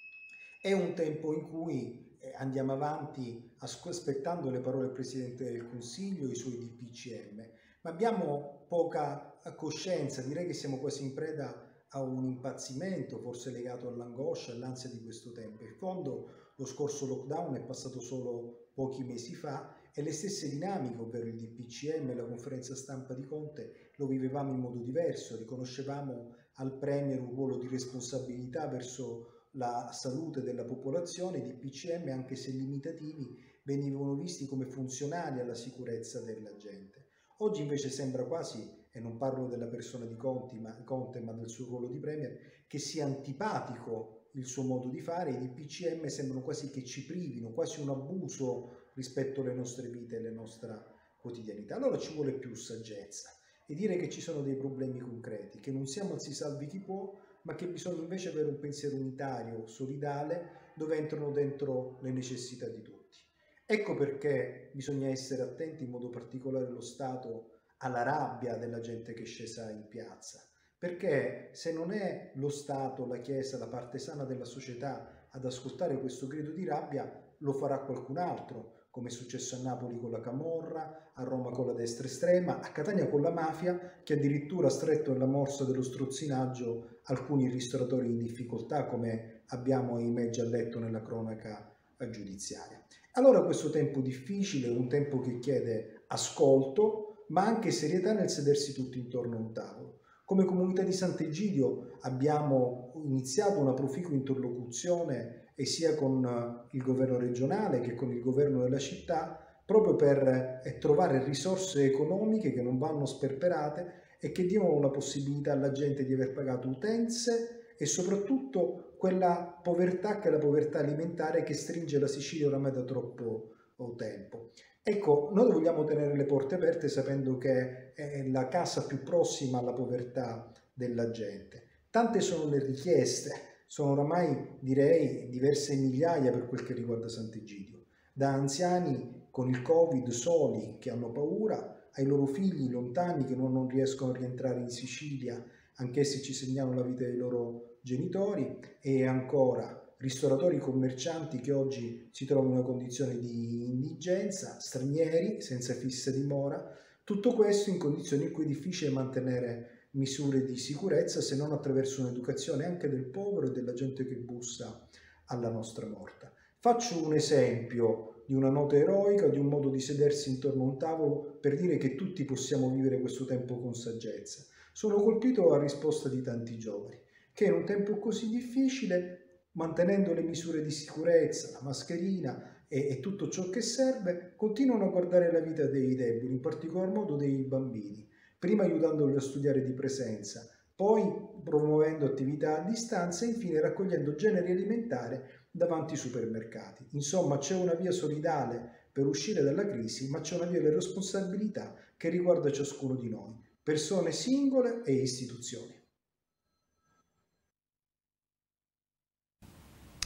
È un tempo in cui eh, andiamo avanti aspettando le parole del Presidente del Consiglio e i suoi D P C M, ma abbiamo poca coscienza, direi che siamo quasi in preda a un impazzimento, forse legato all'angoscia, all'ansia di questo tempo. In fondo lo scorso lockdown è passato solo pochi mesi fa e le stesse dinamiche, ovvero il D P C M e la conferenza stampa di Conte, lo vivevamo in modo diverso, riconoscevamo al Premier un ruolo di responsabilità verso la salute della popolazione. I D P C M, anche se limitativi, venivano visti come funzionali alla sicurezza della gente. Oggi invece sembra quasi, e non parlo della persona di Conte ma, Conte, ma del suo ruolo di Premier, che sia antipatico il suo modo di fare. I D P C M sembrano quasi che ci privino, quasi un abuso rispetto alle nostre vite e alla nostra quotidianità. Allora ci vuole più saggezza e dire che ci sono dei problemi concreti, che non siamo al si salvi chi può, ma che bisogna invece avere un pensiero unitario, solidale, dove entrano dentro le necessità di tutti. Ecco perché bisogna essere attenti, in modo particolare lo Stato, alla rabbia della gente che è scesa in piazza, perché se non è lo Stato, la Chiesa, la parte sana della società ad ascoltare questo grido di rabbia, lo farà qualcun altro, come è successo a Napoli con la Camorra, a Roma con la destra estrema, a Catania con la mafia, che addirittura ha stretto nella morsa dello strozzinaggio alcuni ristoratori in difficoltà, come abbiamo ahimè già letto nella cronaca giudiziaria. Allora questo tempo difficile è un tempo che chiede ascolto, ma anche serietà nel sedersi tutti intorno a un tavolo. Come comunità di Sant'Egidio abbiamo iniziato una proficua interlocuzione e sia con il governo regionale che con il governo della città, proprio per eh, trovare risorse economiche che non vanno sperperate e che diano la possibilità alla gente di aver pagato utenze e soprattutto quella povertà che è la povertà alimentare che stringe la Sicilia oramai da troppo tempo. Ecco, noi vogliamo tenere le porte aperte sapendo che è la casa più prossima alla povertà della gente. Tante sono le richieste, sono oramai direi diverse migliaia per quel che riguarda Sant'Egidio, da anziani con il Covid soli che hanno paura, ai loro figli lontani che non, non riescono a rientrare in Sicilia, anch'essi ci segnano la vita dei loro genitori, e ancora ristoratori commercianti che oggi si trovano in una condizione di indigenza, stranieri senza fissa dimora, tutto questo in condizioni in cui è difficile mantenere misure di sicurezza se non attraverso un'educazione anche del povero e della gente che bussa alla nostra morta. Faccio un esempio di una nota eroica, di un modo di sedersi intorno a un tavolo per dire che tutti possiamo vivere questo tempo con saggezza. Sono colpito dalla risposta di tanti giovani che in un tempo così difficile, mantenendo le misure di sicurezza, la mascherina e, e tutto ciò che serve, continuano a guardare la vita dei deboli, in particolar modo dei bambini, prima aiutandoli a studiare di presenza, poi promuovendo attività a distanza e infine raccogliendo generi alimentari davanti ai supermercati. Insomma, c'è una via solidale per uscire dalla crisi, ma c'è una via della responsabilità che riguarda ciascuno di noi, persone singole e istituzioni.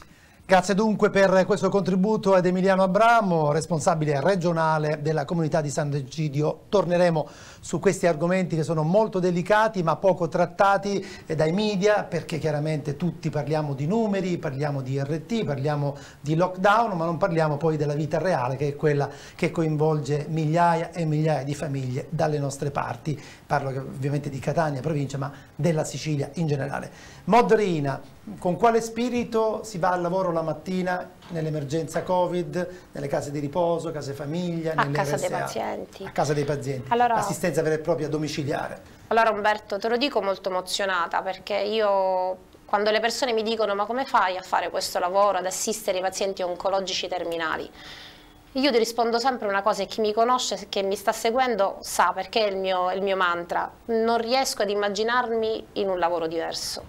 Grazie dunque per questo contributo ad Emiliano Abramo, responsabile regionale della comunità di Sant'Egidio. Torneremo su questi argomenti che sono molto delicati ma poco trattati dai media, perché chiaramente tutti parliamo di numeri, parliamo di R T, parliamo di lockdown, ma non parliamo poi della vita reale, che è quella che coinvolge migliaia e migliaia di famiglie dalle nostre parti. Parlo ovviamente di Catania, provincia, ma della Sicilia in generale. Mod Riina, con quale spirito si va al lavoro la mattina nell'emergenza Covid, nelle case di riposo, case famiglia, a nelle casa R S A, dei pazienti? A casa dei pazienti, allora, assistenza vera e propria domiciliare. Allora Umberto, te lo dico molto emozionata, perché io, quando le persone mi dicono ma come fai a fare questo lavoro, ad assistere i pazienti oncologici terminali, io ti rispondo sempre una cosa, e chi mi conosce, che mi sta seguendo, sa, perché è il mio, il mio mantra: non riesco ad immaginarmi in un lavoro diverso.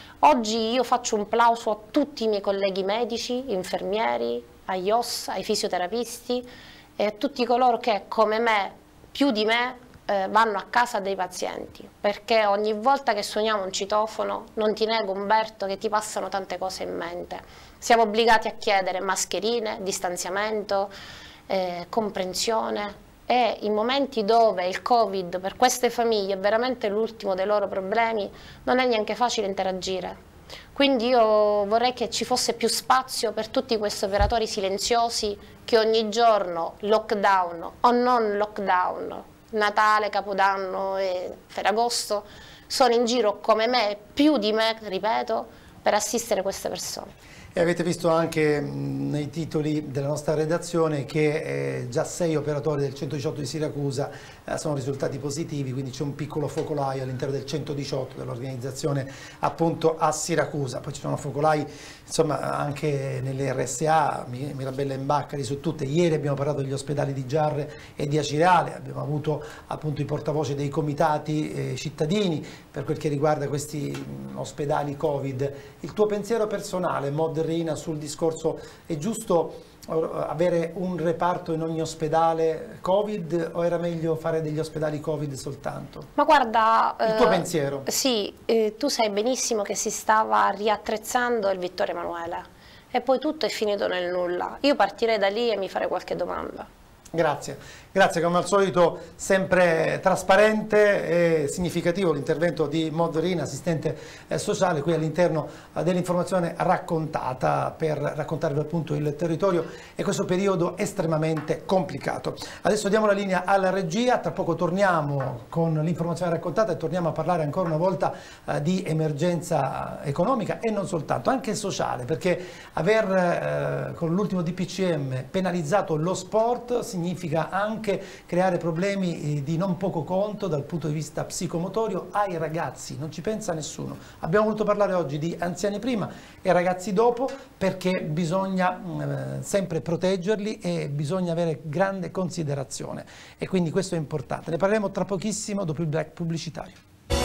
Oggi io faccio un plauso a tutti i miei colleghi medici, infermieri, agli O S, ai fisioterapisti e a tutti coloro che, come me, più di me, eh, vanno a casa dei pazienti, perché ogni volta che suoniamo un citofono, non ti nego Umberto, che ti passano tante cose in mente. Siamo obbligati a chiedere mascherine, distanziamento, eh, comprensione, e in momenti dove il Covid per queste famiglie è veramente l'ultimo dei loro problemi, non è neanche facile interagire. Quindi io vorrei che ci fosse più spazio per tutti questi operatori silenziosi che ogni giorno, lockdown o non lockdown, Natale, Capodanno e Ferragosto, sono in giro come me, più di me, ripeto, per assistere queste persone. E avete visto anche mh, nei titoli della nostra redazione che eh, già sei operatori del centodiciotto di Siracusa eh, sono risultati positivi, quindi c'è un piccolo focolaio all'interno del centodiciotto dell'organizzazione appunto a Siracusa. Poi ci sono focolai insomma anche nelle R S A, Mirabella e Baccari, su tutte. Ieri abbiamo parlato degli ospedali di Giarre e di Acireale, abbiamo avuto appunto i portavoce dei comitati eh, cittadini per quel che riguarda questi mh, ospedali Covid. Il tuo pensiero personale, Mod Riina, sul discorso: è giusto avere un reparto in ogni ospedale Covid o era meglio fare degli ospedali Covid soltanto? Ma guarda, il tuo eh, pensiero? Sì, eh, tu sai benissimo che si stava riattrezzando il Vittorio Emanuele e poi tutto è finito nel nulla. Io partirei da lì e mi farei qualche domanda. Grazie, grazie, come al solito sempre trasparente e significativo l'intervento di Mod Riina, assistente eh, sociale qui all'interno eh, dell'informazione raccontata, per raccontarvi appunto il territorio e questo periodo estremamente complicato. Adesso diamo la linea alla regia, tra poco torniamo con l'informazione raccontata e torniamo a parlare ancora una volta eh, di emergenza economica e non soltanto, anche sociale, perché aver eh, con l'ultimo D P C M penalizzato lo sport significa anche creare problemi di non poco conto dal punto di vista psicomotorio ai ragazzi, non ci pensa nessuno. Abbiamo voluto parlare oggi di anziani prima e ragazzi dopo, perché bisogna eh, sempre proteggerli e bisogna avere grande considerazione, e quindi questo è importante. Ne parleremo tra pochissimo dopo il break pubblicitario.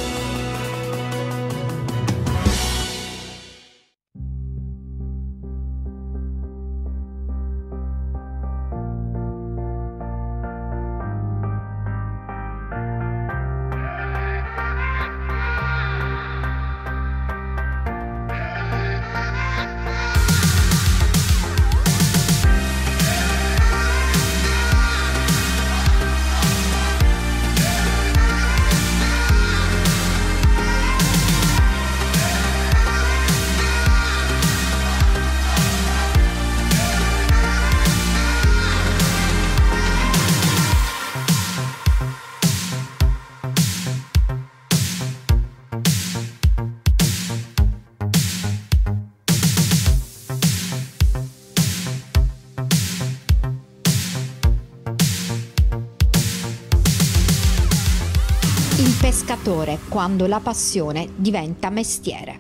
Pescatore, quando la passione diventa mestiere.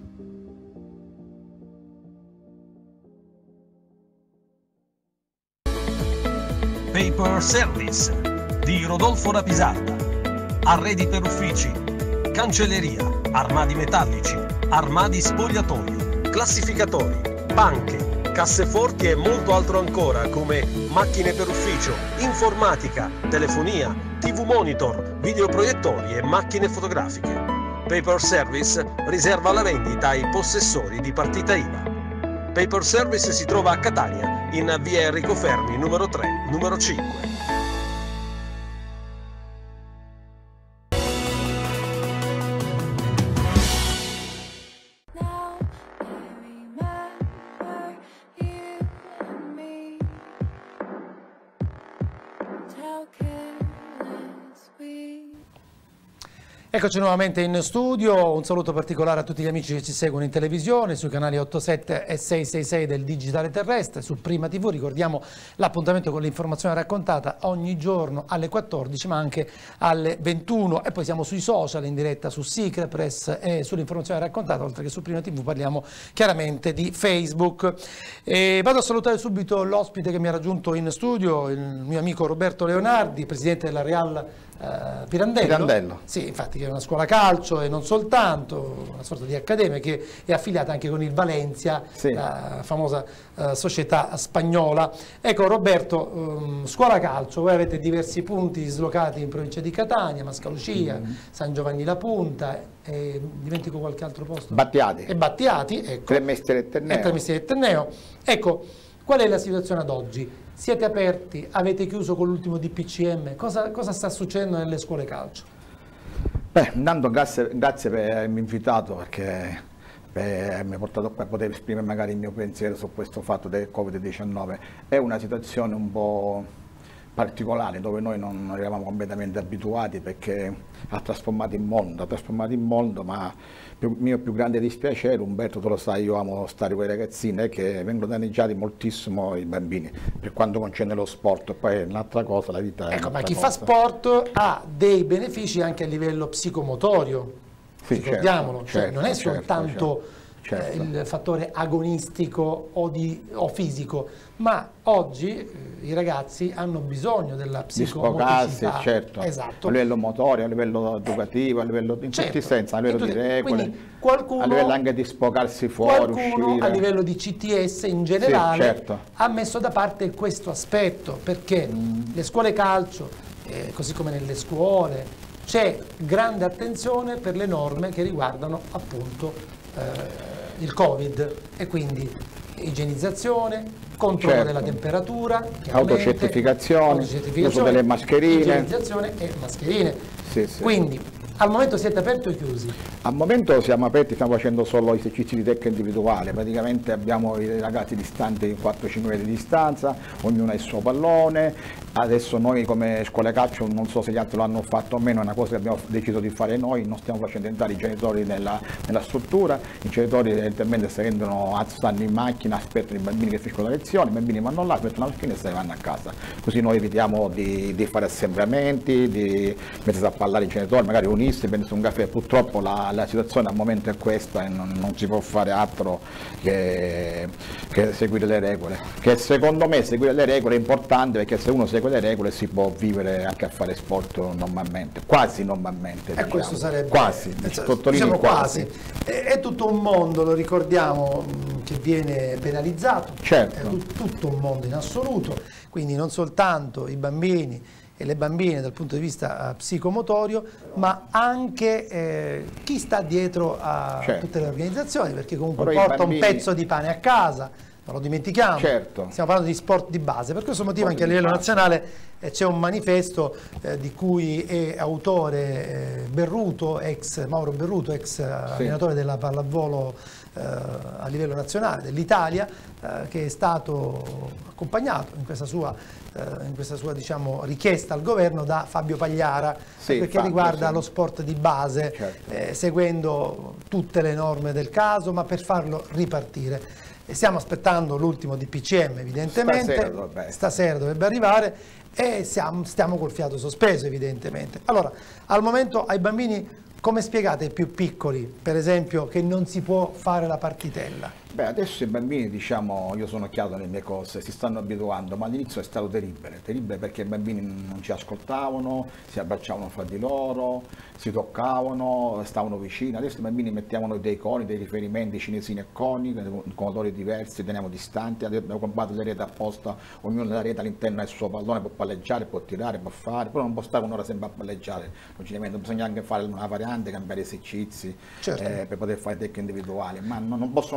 Paper Service di Rodolfo Rapisarda. Arredi per uffici, cancelleria, armadi metallici, armadi spogliatoio, classificatori, banche, casseforti e molto altro ancora, come macchine per ufficio, informatica, telefonia, tivù monitor, videoproiettori e macchine fotografiche. Paper Service riserva la vendita ai possessori di partita I V A. Paper Service si trova a Catania, in via Enrico Fermi, numero tre, numero cinque. Eccoci nuovamente in studio, un saluto particolare a tutti gli amici che ci seguono in televisione, sui canali otto sette e sei sei sei del Digitale Terrestre, su Prima tivù. Ricordiamo l'appuntamento con l'informazione raccontata ogni giorno alle quattordici ma anche alle ventuno, e poi siamo sui social in diretta su Sicrapress e sull'informazione raccontata, oltre che su Prima tivù parliamo chiaramente di Facebook. E vado a salutare subito l'ospite che mi ha raggiunto in studio, il mio amico Roberto Leonardi, presidente della Real Uh, Pirandello. Pirandello. Sì, infatti, che è una scuola calcio e non soltanto, una sorta di accademia che è affiliata anche con il Valencia, sì, la famosa uh, società spagnola. Ecco Roberto, um, scuola calcio, voi avete diversi punti dislocati in provincia di Catania, Mascalucia, mm-hmm. San Giovanni la Punta, e dimentico qualche altro posto? Battiati. E Battiati, ecco. Tremestieri e Terneo. E Tremestieri e Terneo. Ecco, qual è la situazione ad oggi? Siete aperti? Avete chiuso con l'ultimo D P C M? Cosa, cosa sta succedendo nelle scuole calcio? Beh, intanto grazie, grazie per avermi invitato, perché per, mi ha portato qua a poter esprimere magari il mio pensiero su questo fatto del Covid diciannove. È una situazione un po' particolare, dove noi non eravamo completamente abituati, perché ha trasformato il mondo, ha trasformato il mondo, ma il mio più grande dispiacere, Umberto, tu lo sai, io amo stare con i ragazzini, è che vengono danneggiati moltissimo i bambini, per quanto concerne lo sport. Poi è un'altra cosa, la vita è ecco, ma chi cosa. fa sport ha dei benefici anche a livello psicomotorio, sì, ricordiamolo, certo, cioè, certo, non è soltanto certo. Certo. Eh, il fattore agonistico o, di, o fisico, ma oggi eh, i ragazzi hanno bisogno della psicomotricità, certo, esatto, a livello motorio, a livello educativo, a livello in certo. tutti i sensi, a livello tutti, di regole, qualcuno, a livello anche di sfogarsi fuori, qualcuno uscire. A livello di C T S in generale, sì, certo. ha messo da parte questo aspetto, perché mm. le scuole calcio, eh, così come nelle scuole, c'è grande attenzione per le norme che riguardano appunto eh, il Covid, e quindi igienizzazione, controllo certo. della temperatura, autocertificazione, uso delle mascherine, igienizzazione e mascherine. Sì, sì. Quindi al momento siete aperti o chiusi? Al momento siamo aperti, stiamo facendo solo esercizi di tecnica individuale, praticamente abbiamo i ragazzi distanti di quattro cinque metri di distanza, ognuno ha il suo pallone. Adesso noi come scuola calcio, non so se gli altri lo hanno fatto o meno, è una cosa che abbiamo deciso di fare noi, non stiamo facendo entrare i genitori nella, nella struttura, i genitori evidentemente si rendono, stanno in macchina, aspettano i bambini che finiscono la lezione, i bambini vanno là, aspettano la macchina e se ne vanno a casa. Così noi evitiamo di, di fare assembramenti, di mettersi a parlare i genitori, magari unirsi, prendersi un caffè. Purtroppo la, la situazione al momento è questa e non, non si può fare altro che, che seguire le regole, che secondo me seguire le regole è importante, perché se uno segue quelle regole si può vivere anche a fare sport normalmente, quasi normalmente. E diciamo. questo sarebbe quasi, diciamo quasi. È, è tutto un mondo, lo ricordiamo, che viene penalizzato, certo. È tutto un mondo in assoluto, quindi non soltanto i bambini e le bambine dal punto di vista psicomotorio, ma anche eh, chi sta dietro a certo. tutte le organizzazioni, perché comunque Però porta bambini... un pezzo di pane a casa. Non lo dimentichiamo, certo. stiamo parlando di sport di base, per questo motivo anche a livello nazionale eh, c'è un manifesto eh, di cui è autore eh, Berruto, ex Mauro Berruto, ex sì. allenatore della pallavolo eh, a livello nazionale dell'Italia, eh, che è stato accompagnato in questa sua, eh, in questa sua diciamo, richiesta al governo da Fabio Pagliara, sì, perché Fabio, riguarda sì. lo sport di base, certo. eh, seguendo tutte le norme del caso, ma per farlo ripartire. E stiamo aspettando l'ultimo D P C M, evidentemente, stasera dovrebbe, stasera dovrebbe arrivare, e siamo, stiamo col fiato sospeso, evidentemente. Allora, al momento ai bambini, come spiegate ai più piccoli, per esempio, che non si può fare la partitella? Beh, adesso i bambini, diciamo, io sono chiaro nelle mie cose, si stanno abituando, ma all'inizio è stato terribile, terribile perché i bambini non ci ascoltavano, si abbracciavano fra di loro, si toccavano, stavano vicini. Adesso i bambini mettiamo dei coni, dei riferimenti cinesini e coni, con colori diversi, teniamo distanti. Adesso abbiamo comprato le reti apposta, ognuno della rete all'interno ha il suo pallone, può palleggiare, può tirare, può fare, però non può stare un'ora sempre a palleggiare, bisogna anche fare una variante, cambiare esercizi, certo. eh, per poter fare tecniche individuali, ma non, non possono fare la partita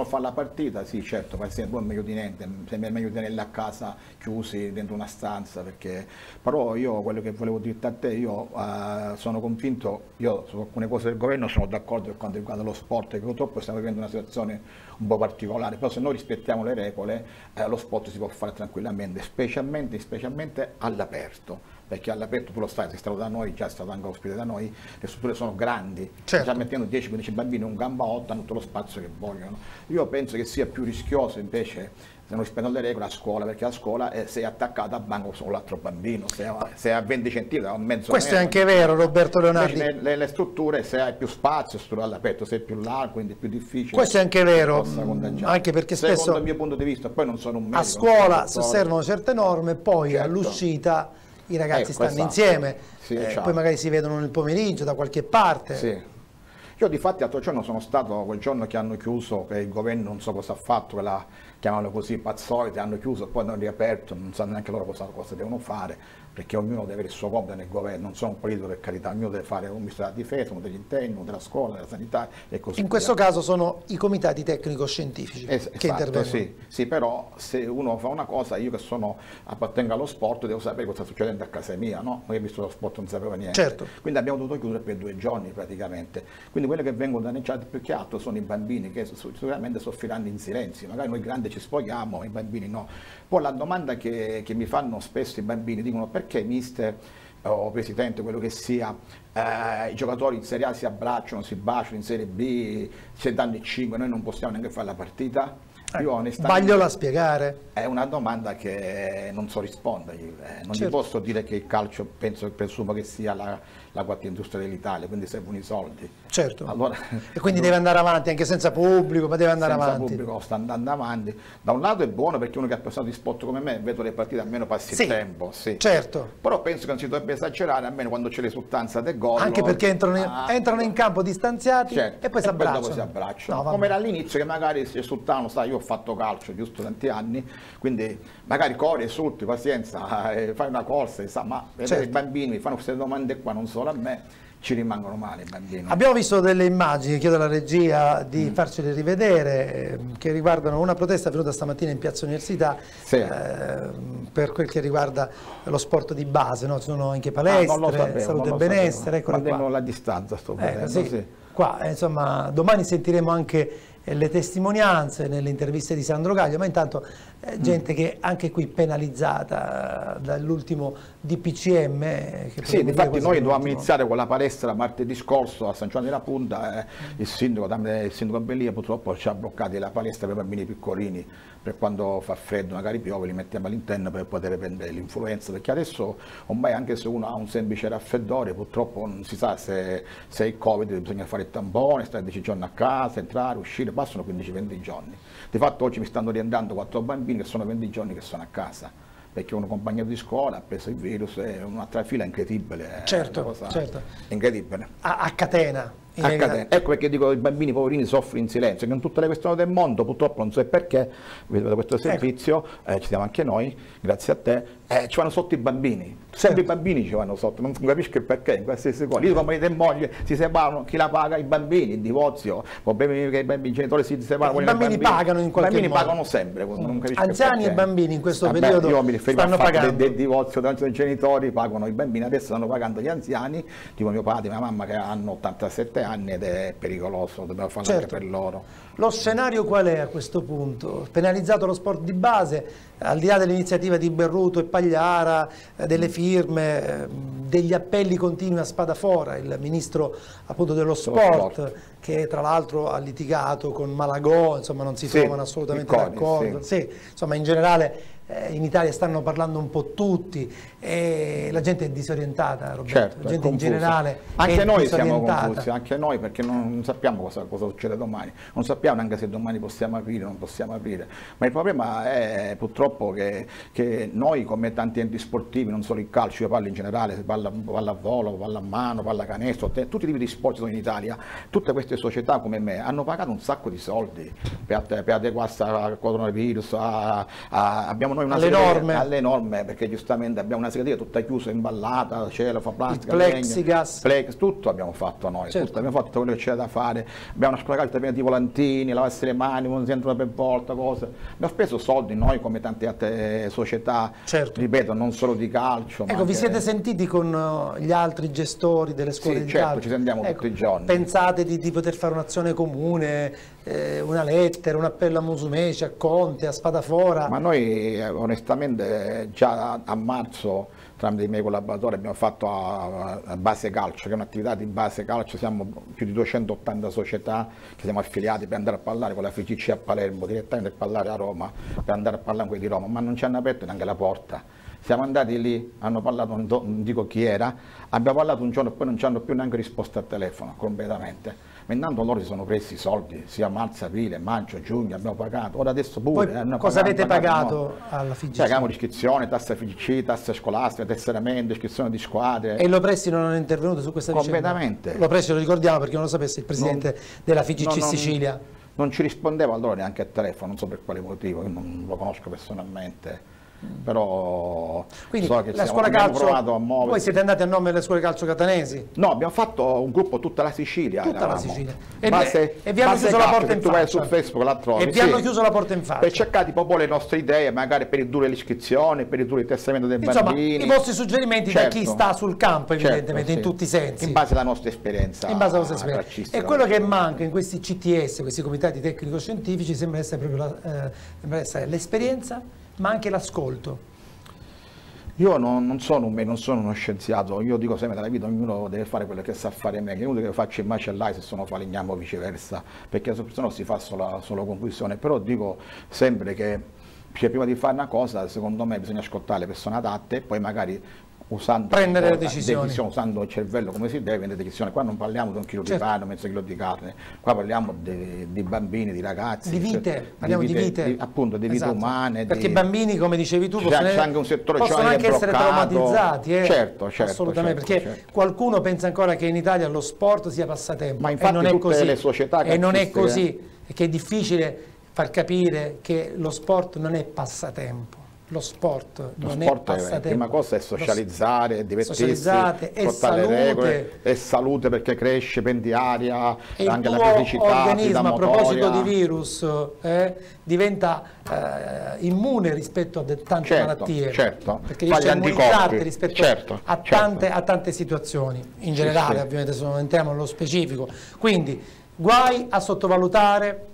partita, sì certo, ma è meglio di niente, sembra meglio tenerli a casa chiusi dentro una stanza, perché però io quello che volevo dirti a te, io uh, sono convinto, io su alcune cose del governo sono d'accordo per quanto riguarda lo sport, che purtroppo stiamo vivendo una situazione un po' particolare, però se noi rispettiamo le regole eh, lo sport si può fare tranquillamente, specialmente, specialmente all'aperto. Perché all'aperto tu lo sai, sei stato da noi, già è stato anche ospite da noi, le strutture sono grandi, certo. Già mettendo dieci quindici bambini un gamba otto hanno tutto lo spazio che vogliono. Io penso che sia più rischioso invece, se non rispettano le regole, a scuola, perché a scuola eh, sei attaccato a banco con l'altro bambino, sei a, sei a venti centimetri, a un mezzo Questo metro. È anche vero, Roberto Leonardi. Le, le, le strutture, se hai più spazio, strutture all'aperto, sei più largo, quindi è più difficile. Questo è anche vero, anche perché spesso, secondo il mio punto di vista, poi non sono un medico, a scuola si osservano certe norme, poi certo. all'uscita i ragazzi ecco, stanno esatto. insieme, sì, eh, esatto. poi magari si vedono nel pomeriggio da qualche parte. Sì. Io di fatti l'altro giorno sono stato, quel giorno che hanno chiuso, che il governo non so cosa ha fatto, quella, chiamano così, pazzoide, hanno chiuso e poi hanno riaperto, non sanno neanche loro cosa, cosa devono fare, perché ognuno deve avere il suo compito nel governo, non sono un politico per carità, ognuno deve fare un ministro della difesa, uno degli interni, uno della scuola, della sanità e così In via. questo caso sono i comitati tecnico-scientifici es che esatto, intervengono. Sì, sì, però se uno fa una cosa, io che sono appartengo allo sport, devo sapere cosa sta succedendo a casa mia, no? Io ho visto lo sport non sapevo niente. Certo. Quindi abbiamo dovuto chiudere per due giorni praticamente. Quindi quelli che vengono danneggiati più che altro sono i bambini che sicuramente soffriranno in silenzio, magari noi grandi ci spogliamo, i bambini no. Poi la domanda che, che mi fanno spesso i bambini dicono: perché mister o presidente, quello che sia, eh, i giocatori in Serie A si abbracciano, si baciano, in Serie B si danno il cinque, noi non possiamo neanche fare la partita? Io onestamente Vagliola a spiegare. È una domanda che non so rispondergli, eh, non certo. gli posso dire che il calcio penso presumo che sia la, la quarta industria dell'Italia, quindi servono i soldi. Certo. Allora, e quindi deve andare avanti anche senza pubblico, ma deve andare senza avanti. pubblico sta andando avanti. Da un lato è buono perché uno che ha passato di sport come me, vedo le partite almeno passi sì, il tempo. Sì. Certo. Però penso che non si dovrebbe esagerare, almeno quando c'è l'esultanza del gol. Anche perché entrano in, ah, entrano in campo distanziati certo. e poi si abbracciano. Dopo si abbracciano. No, come era all'inizio che magari si esultavano, sai, io ho fatto calcio giusto tanti anni, quindi magari corri, esulti, pazienza, eh, fai una corsa, sa, ma vedere certo. i bambini mi fanno queste domande qua, non solo a me, ci rimangono male i bambini. Abbiamo visto delle immagini, chiedo alla regia di mm. farcele rivedere, eh, che riguardano una protesta avvenuta stamattina in Piazza Università, sì. eh, per quel che riguarda lo sport di base, no? Ci sono anche palestre, ah, sapevo, salute e benessere. Mandiamo la distanza, sto vedendo, eh, sì. sì. Qua, eh, insomma, domani sentiremo anche eh, le testimonianze nelle interviste di Sandro Gaglio, ma intanto eh, gente mm. che anche qui penalizzata dall'ultimo D P C M. Eh, che sì, infatti noi dovevamo iniziare con la palestra martedì scorso a San Giovanni della Punta, eh, il sindaco, il sindaco Bellia purtroppo ci ha bloccati la palestra per bambini piccolini, per quando fa freddo, magari piove, li mettiamo all'interno per poter prendere l'influenza, perché adesso ormai anche se uno ha un semplice raffreddore, purtroppo non si sa se, se è il Covid, bisogna fare il tampone, stare dieci giorni a casa, entrare, uscire, passano quindici venti giorni. Di fatto oggi mi stanno rientrando quattro bambini che sono venti giorni che sono a casa, perché un compagno di scuola ha preso il virus, è un'altra fila incredibile. Certo, cosa certo. Incredibile. A, a catena. A catena. Ecco perché dico i bambini poverini soffrono in silenzio, che in tutte le questioni del mondo, purtroppo non so perché, vedo questo servizio, ecco. eh, ci siamo anche noi, grazie a te, eh, ci vanno sotto i bambini. Sempre certo. I bambini ci vanno sotto, non capisco il perché in qualsiasi cosa. Io come marito e moglie si separano, chi la paga? I bambini, il divorzio, problemi che i bambini, i genitori si separano. I bambini, bambini pagano in qualche modo. I bambini modo. pagano sempre. Non capisco Anziani e bambini in questo Vabbè, periodo io mi stanno al fatto pagando. Del, del divorzio dei genitori, pagano i bambini, adesso stanno pagando gli anziani, tipo mio padre e mia mamma che hanno ottantasette anni ed è pericoloso, dobbiamo farlo certo. anche per loro. Lo scenario qual è a questo punto? Penalizzato lo sport di base, al di là dell'iniziativa di Berruto e Pagliara, eh, delle firme, eh, degli appelli continui a spadafora, il ministro appunto dello sport, sport. che tra l'altro ha litigato con Malagò, insomma non si sì, trovano assolutamente d'accordo, sì. sì, insomma in generale eh, in Italia stanno parlando un po' tutti e la gente è disorientata, Roberto, certo, la gente in generale anche è noi siamo confusi, anche noi perché non sappiamo cosa, cosa succede domani, non sappiamo neanche se domani possiamo aprire o non possiamo aprire, ma il problema è purtroppo che, che noi come tanti enti sportivi, non solo il calcio, io parlo in generale, palla, palla a volo, palla a mano, palla a canestro, tutti i tipi di sport sono in Italia, tutte queste società come me hanno pagato un sacco di soldi per, per adeguarsi al coronavirus, a, a, abbiamo abbiamo noi una alle norme. alle norme, perché giustamente abbiamo una segreteria tutta chiusa, imballata, cielo, fa plastica, il plexigas, plex, tutto abbiamo fatto noi, certo. tutto, abbiamo fatto tutto quello che c'era da fare, abbiamo una scuola calcio piena di volantini, lavarsi le mani, un centro per volta, cose. Abbiamo speso soldi noi come tante altre società, certo. ripeto, non solo di calcio. Ecco, ma vi anche... siete sentiti con gli altri gestori delle scuole sì, di certo, calcio? Ci sentiamo ecco, tutti i giorni. Pensate di, di poter fare un'azione comune, eh, una lettera, un appello a Musumeci, a Conte, a Spadafora? Ma noi eh, onestamente già a, a marzo tramite i miei collaboratori abbiamo fatto a, a Base Calcio, che è un'attività di Base Calcio, siamo più di duecentottanta società che siamo affiliati per andare a parlare con la F I G C a Palermo, direttamente per parlare a Roma, per andare a parlare con quelli di Roma, ma non ci hanno aperto neanche la porta. Siamo andati lì, hanno parlato, non dico chi era, abbiamo parlato un giorno e poi non ci hanno più neanche risposto al telefono, completamente. Ma intanto loro si sono presi i soldi, sia marzo, aprile, maggio, giugno, abbiamo pagato, ora adesso pure. Poi, hanno cosa pagato, avete pagato, pagato no. alla F I G C? Paghiamo l'iscrizione, tasse F I G C, tasse scolastiche, tesseramento, iscrizione di squadre. E Lopresti non è intervenuto su questa vicenda? Completamente. Lopresti lo ricordiamo perché non lo sapesse, il presidente non, della F I G C no, non, Sicilia. Non ci rispondeva allora neanche al telefono, non so per quale motivo, io non lo conosco personalmente. Però quindi so che la siamo, scuola calcio, a voi siete andati a nome delle scuole calcio catanesi? No, abbiamo fatto un gruppo tutta la Sicilia, tutta eravamo. la Sicilia e, base, e vi hanno chiuso la porta in tu vai faccia su Facebook la trovi, e vi sì. hanno chiuso la porta in faccia per cercare di proporre le nostre idee, magari per ridurre l'iscrizione, per ridurre il testamento dei insomma, bambini, i vostri suggerimenti certo. da chi sta sul campo evidentemente, certo, in sì. tutti i sensi, in base alla nostra esperienza, in base alla nostra esperienza. E quello che manca in questi C T S, questi comitati tecnico-scientifici, sembra essere proprio l'esperienza, ma anche l'ascolto. Io non, non, sono un, non sono uno scienziato, io dico sempre nella vita ognuno deve fare quello che sa fare meglio, è inutile che faccio il macellai se sono falegnamo o viceversa, perché se no si fa solo, solo confusione, però dico sempre che cioè, prima di fare una cosa secondo me bisogna ascoltare le persone adatte e poi magari usando, prendere le decisioni. decisioni, usando il cervello come si deve, prendere decisioni. Qua non parliamo di un chilo certo. di pane, mezzo chilo di carne, qua parliamo di, di bambini, di ragazzi, di vite, cioè, parliamo di vite, di, appunto di vite esatto. umane. Perché i di... bambini, come dicevi tu, possono, c'è anche un settore possono anche essere traumatizzati, eh? certo, certo, assolutamente, certo, perché certo. qualcuno pensa ancora che in Italia lo sport sia passatempo, ma infatti e non è tutte così, le società e non è così, che è difficile far capire che lo sport non è passatempo. Lo sport lo non sport è passatempo. La prima cosa è socializzare, è divertirsi, e salute, le regole, è salute perché cresce, prendi aria, e anche il la fisicità, organismo a proposito di virus eh, diventa eh, immune rispetto a tante certo, malattie, certo. perché riesce a immunizzarti rispetto certo, a, tante, certo. a tante situazioni, in generale, sì, sì. ovviamente se non entriamo nello specifico. Quindi guai a sottovalutare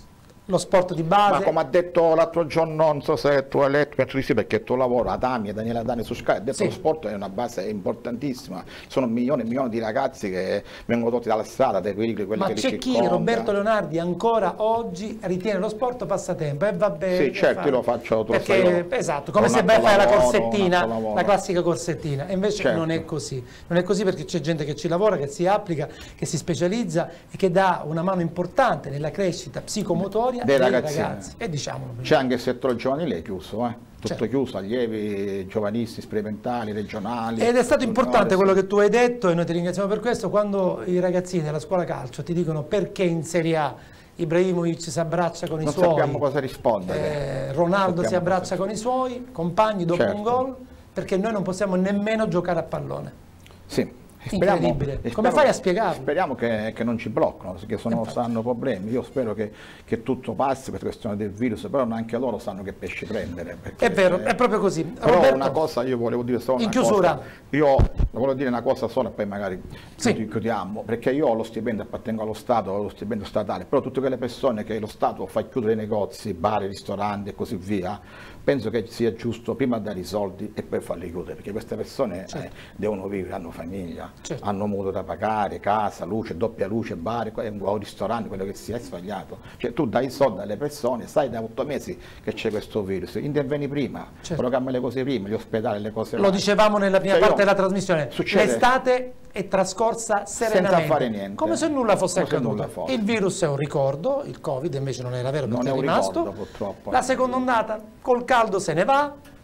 lo sport di base. Ma come ha detto l'altro giorno, non so se tu hai letto, penso di sì, perché il tuo lavoro, Adami e Daniela Dani su Sky, ha detto sì. Lo sport è una base importantissima, sono milioni e milioni di ragazzi che vengono tolti dalla strada, dai quelli, quelli ma che li c'è chi, Roberto Leonardi, ancora oggi ritiene lo sport passatempo e va bene. Sì, certo, io lo faccio tu perché, lo esatto, come se vai a fare la corsettina, la classica corsettina, e invece certo. non è così, non è così perché c'è gente che ci lavora, che si applica, che si specializza e che dà una mano importante nella crescita psicomotoria dei, dei ragazzi. ragazzi. E diciamolo. C'è anche il settore giovanile è chiuso, eh? tutto certo. chiuso, allievi, giovanisti, sperimentali, regionali. Ed è stato importante quello che tu hai detto e noi ti ringraziamo per questo, quando i ragazzini della scuola calcio ti dicono perché in Serie A Ibrahimovic si abbraccia con i non suoi, non sappiamo cosa rispondere. Eh, Ronaldo si abbraccia con i suoi compagni dopo certo. un gol, perché noi non possiamo nemmeno giocare a pallone. Sì. Speriamo, Incredibile. Come fai a spiegarlo? Speriamo che, che non ci bloccano, perché sono, sanno problemi. Io spero che, che tutto passi per questione del virus, però anche loro sanno che pesci prendere. È vero, è proprio così. Però Roberto, una cosa io volevo dire solo in una chiusura. cosa. Io volevo dire una cosa sola e poi magari sì. chiudiamo, perché io ho lo stipendio, appartengo allo Stato, ho lo stipendio statale, però tutte quelle persone che lo Stato fa chiudere i negozi, bar, ristoranti e così via, penso che sia giusto prima dare i soldi e poi farli chiudere, perché queste persone certo. eh, devono vivere, hanno famiglia, certo. hanno mutuo da pagare, casa, luce, doppia luce, bar, o ristorante, quello che sia, è sbagliato. Cioè tu dai i soldi alle persone, sai da otto mesi che c'è questo virus, intervieni prima, certo. programma le cose prima, gli ospedali, le cose Lo là. dicevamo nella prima cioè parte della trasmissione, succede... l'estate è trascorsa serenamente, senza fare niente, come se nulla fosse come accaduto. Nulla fosse. Il virus è un ricordo, il Covid invece non era vero perché non è, è un rimasto. Ricordo, purtroppo. La seconda ondata col caldo se ne va,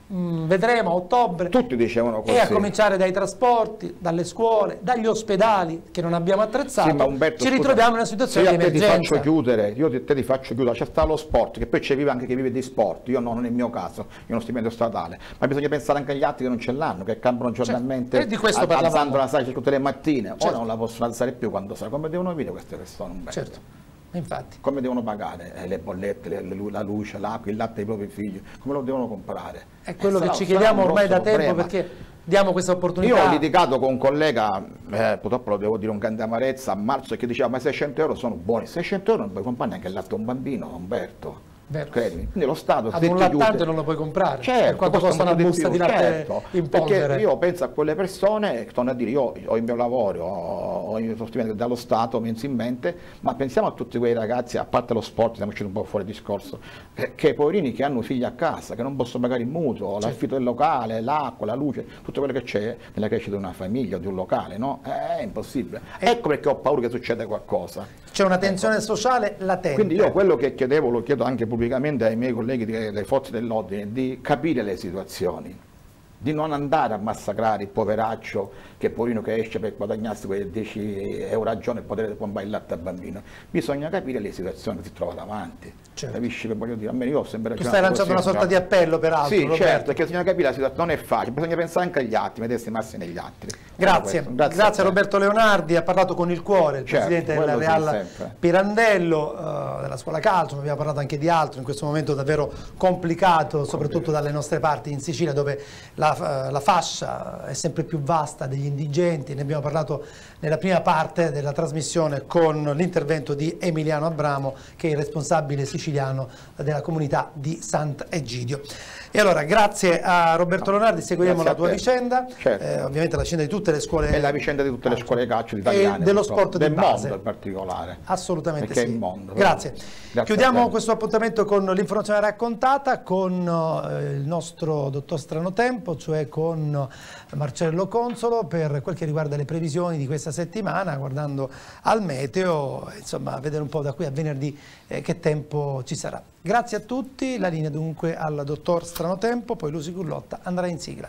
mh, vedremo a ottobre. Tutti dicevano così. E a cominciare dai trasporti, dalle scuole, dagli ospedali che non abbiamo attrezzato, sì, ma Umberto, ci scusa, ritroviamo in una situazione se di io te emergenza. ti faccio chiudere, io te, te ti faccio chiudere, c'è sta lo sport, che poi c'è vive anche chi vive di sport, io no, non è il mio caso, io ho uno stipendio statale, ma bisogna pensare anche agli altri che non ce l'hanno, che cambiano giornalmente, certo. E di questo al, parlavamo. alzando la sala tutte le mattine, Certo. ora non la possono alzare più quando sa, come devono vivere queste persone, Umberto? Certo, infatti. Come devono pagare eh, le bollette, le, le, la luce, l'acqua, il latte dei propri figli, come lo devono comprare? È quello Eh, che sarà- ci sarà chiediamo un ormai da grosso tempo, problema. perché diamo questa opportunità. Io ho litigato con un collega, eh, purtroppo lo devo dire un grande amarezza, a marzo, che diceva ma seicento euro sono buoni, seicento euro non puoi comprare neanche il latte a un bambino, Umberto. Vero. Credimi, quindi lo Stato Ad se un ti lattante chiude- non lo puoi comprare. Certo, Per quanto costa una molto busta di più, latte certo, in perché polvere. io penso a quelle persone, torno a dire, io ho il mio lavoro, ho, ho il mio stipendio dallo Stato mensilmente, ma pensiamo a tutti quei ragazzi, a parte lo sport, stiamo uscendo un po' fuori discorso, che, che poverini che hanno figli a casa, che non possono pagare il mutuo, Certo. l'affitto del locale, l'acqua, la luce, tutto quello che c'è nella crescita di una famiglia o di un locale, no? È impossibile. Ecco perché ho paura che succeda qualcosa. C'è una tensione sociale latente. Quindi io quello che chiedevo, lo chiedo anche pubblicamente ai miei colleghi delle forze dell'ordine, di capire le situazioni, di non andare a massacrare il poveraccio, che poverino che esce per guadagnarsi quei dieci euro a giorno e poter comprare il latte al bambino. Bisogna capire le situazioni che si trova davanti. Certo. Capisci che voglio dire? Almeno io ho sempre Tu stai lanciando una sorta di appello, peraltro. Sì, Roberto. certo, perché bisogna capire la situazione, non è facile, bisogna pensare anche agli altri, medesimarsi negli altri. Grazie, Questo. grazie, a te. a Roberto Leonardi, ha parlato con il cuore, il Certo, presidente del quello sì, Real sempre. Pirandello, eh, della scuola calcio, ma abbiamo parlato anche di altro, in questo momento davvero complicato, soprattutto dalle nostre parti in Sicilia, dove la, eh, la fascia è sempre più vasta degli indigenti. Ne abbiamo parlato nella prima parte della trasmissione con l'intervento di Emiliano Abramo, che è il responsabile siciliano della comunità di Sant'Egidio. E allora, grazie a Roberto Leonardi, seguiremo Grazie la tua a te. vicenda, Certo. eh, ovviamente la vicenda di tutte le scuole. È la vicenda di tutte le scuole calcio italiane. E dello purtroppo, sport di del base. mondo in particolare. Assolutamente Perché sì. è il mondo. Grazie. Grazie Chiudiamo a te. questo appuntamento con l'informazione raccontata con eh, il nostro dottor Stranotempo, cioè con Marcello Consolo, per quel che riguarda le previsioni di questa settimana, guardando al meteo, insomma, vedere un po' da qui a venerdì eh, che tempo ci sarà. Grazie a tutti, la linea dunque al dottor Stranotempo, poi Lucy Gullotta andrà in sigla.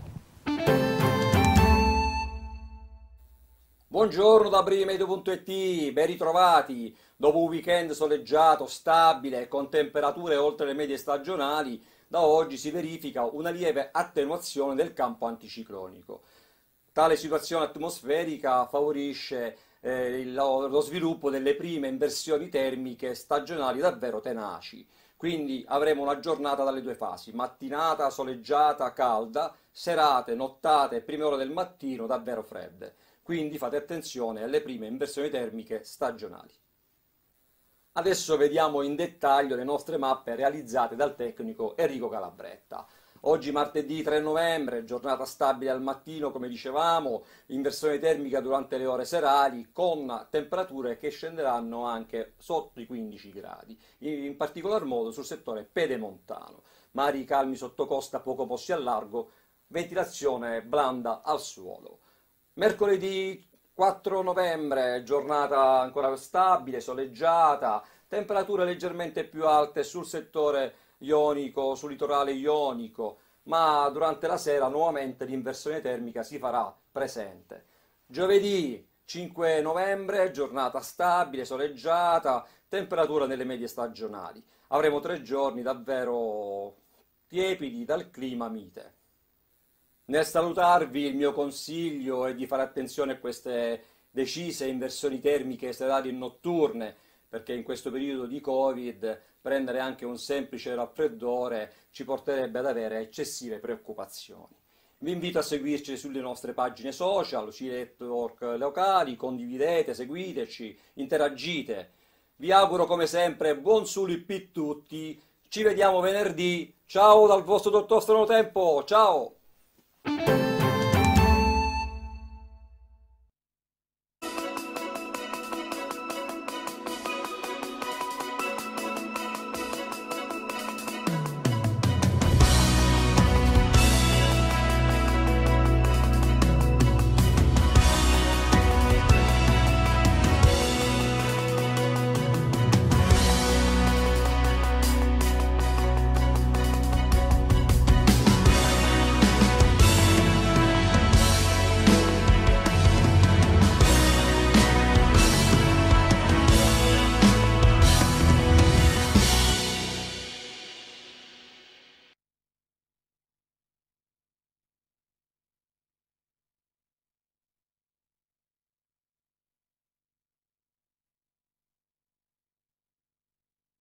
Buongiorno da Primedio punto it, ben ritrovati. Dopo un weekend soleggiato, stabile, con temperature oltre le medie stagionali, da oggi si verifica una lieve attenuazione del campo anticiclonico. Tale situazione atmosferica favorisce eh, il- lo sviluppo delle prime inversioni termiche stagionali davvero tenaci. Quindi avremo una giornata dalle due fasi, mattinata soleggiata, calda, serate, nottate e prime ore del mattino davvero fredde. Quindi fate attenzione alle prime inversioni termiche stagionali. Adesso vediamo in dettaglio le nostre mappe realizzate dal tecnico Enrico Calabretta. Oggi martedì tre novembre, giornata stabile al mattino come dicevamo, inversione termica durante le ore serali con temperature che scenderanno anche sotto i quindici gradi, in particolar modo sul settore pedemontano. Mari calmi sotto costa, poco posti al largo, ventilazione blanda al suolo. Mercoledì quattro novembre, giornata ancora stabile, soleggiata, temperature leggermente più alte sul settore ionico, sul litorale ionico, ma durante la sera nuovamente l'inversione termica si farà presente. Giovedì cinque novembre, giornata stabile, soleggiata, temperatura nelle medie stagionali. Avremo tre giorni davvero tiepidi dal clima mite. Nel salutarvi, il mio consiglio è di fare attenzione a queste decise inversioni termiche serali e notturne, perché in questo periodo di Covid prendere anche un semplice raffreddore ci porterebbe ad avere eccessive preoccupazioni. Vi invito a seguirci sulle nostre pagine social, sui network locali, condividete, seguiteci, interagite. Vi auguro come sempre buon Sulip tutti, ci vediamo venerdì, ciao dal vostro dottor Stranotempo, ciao!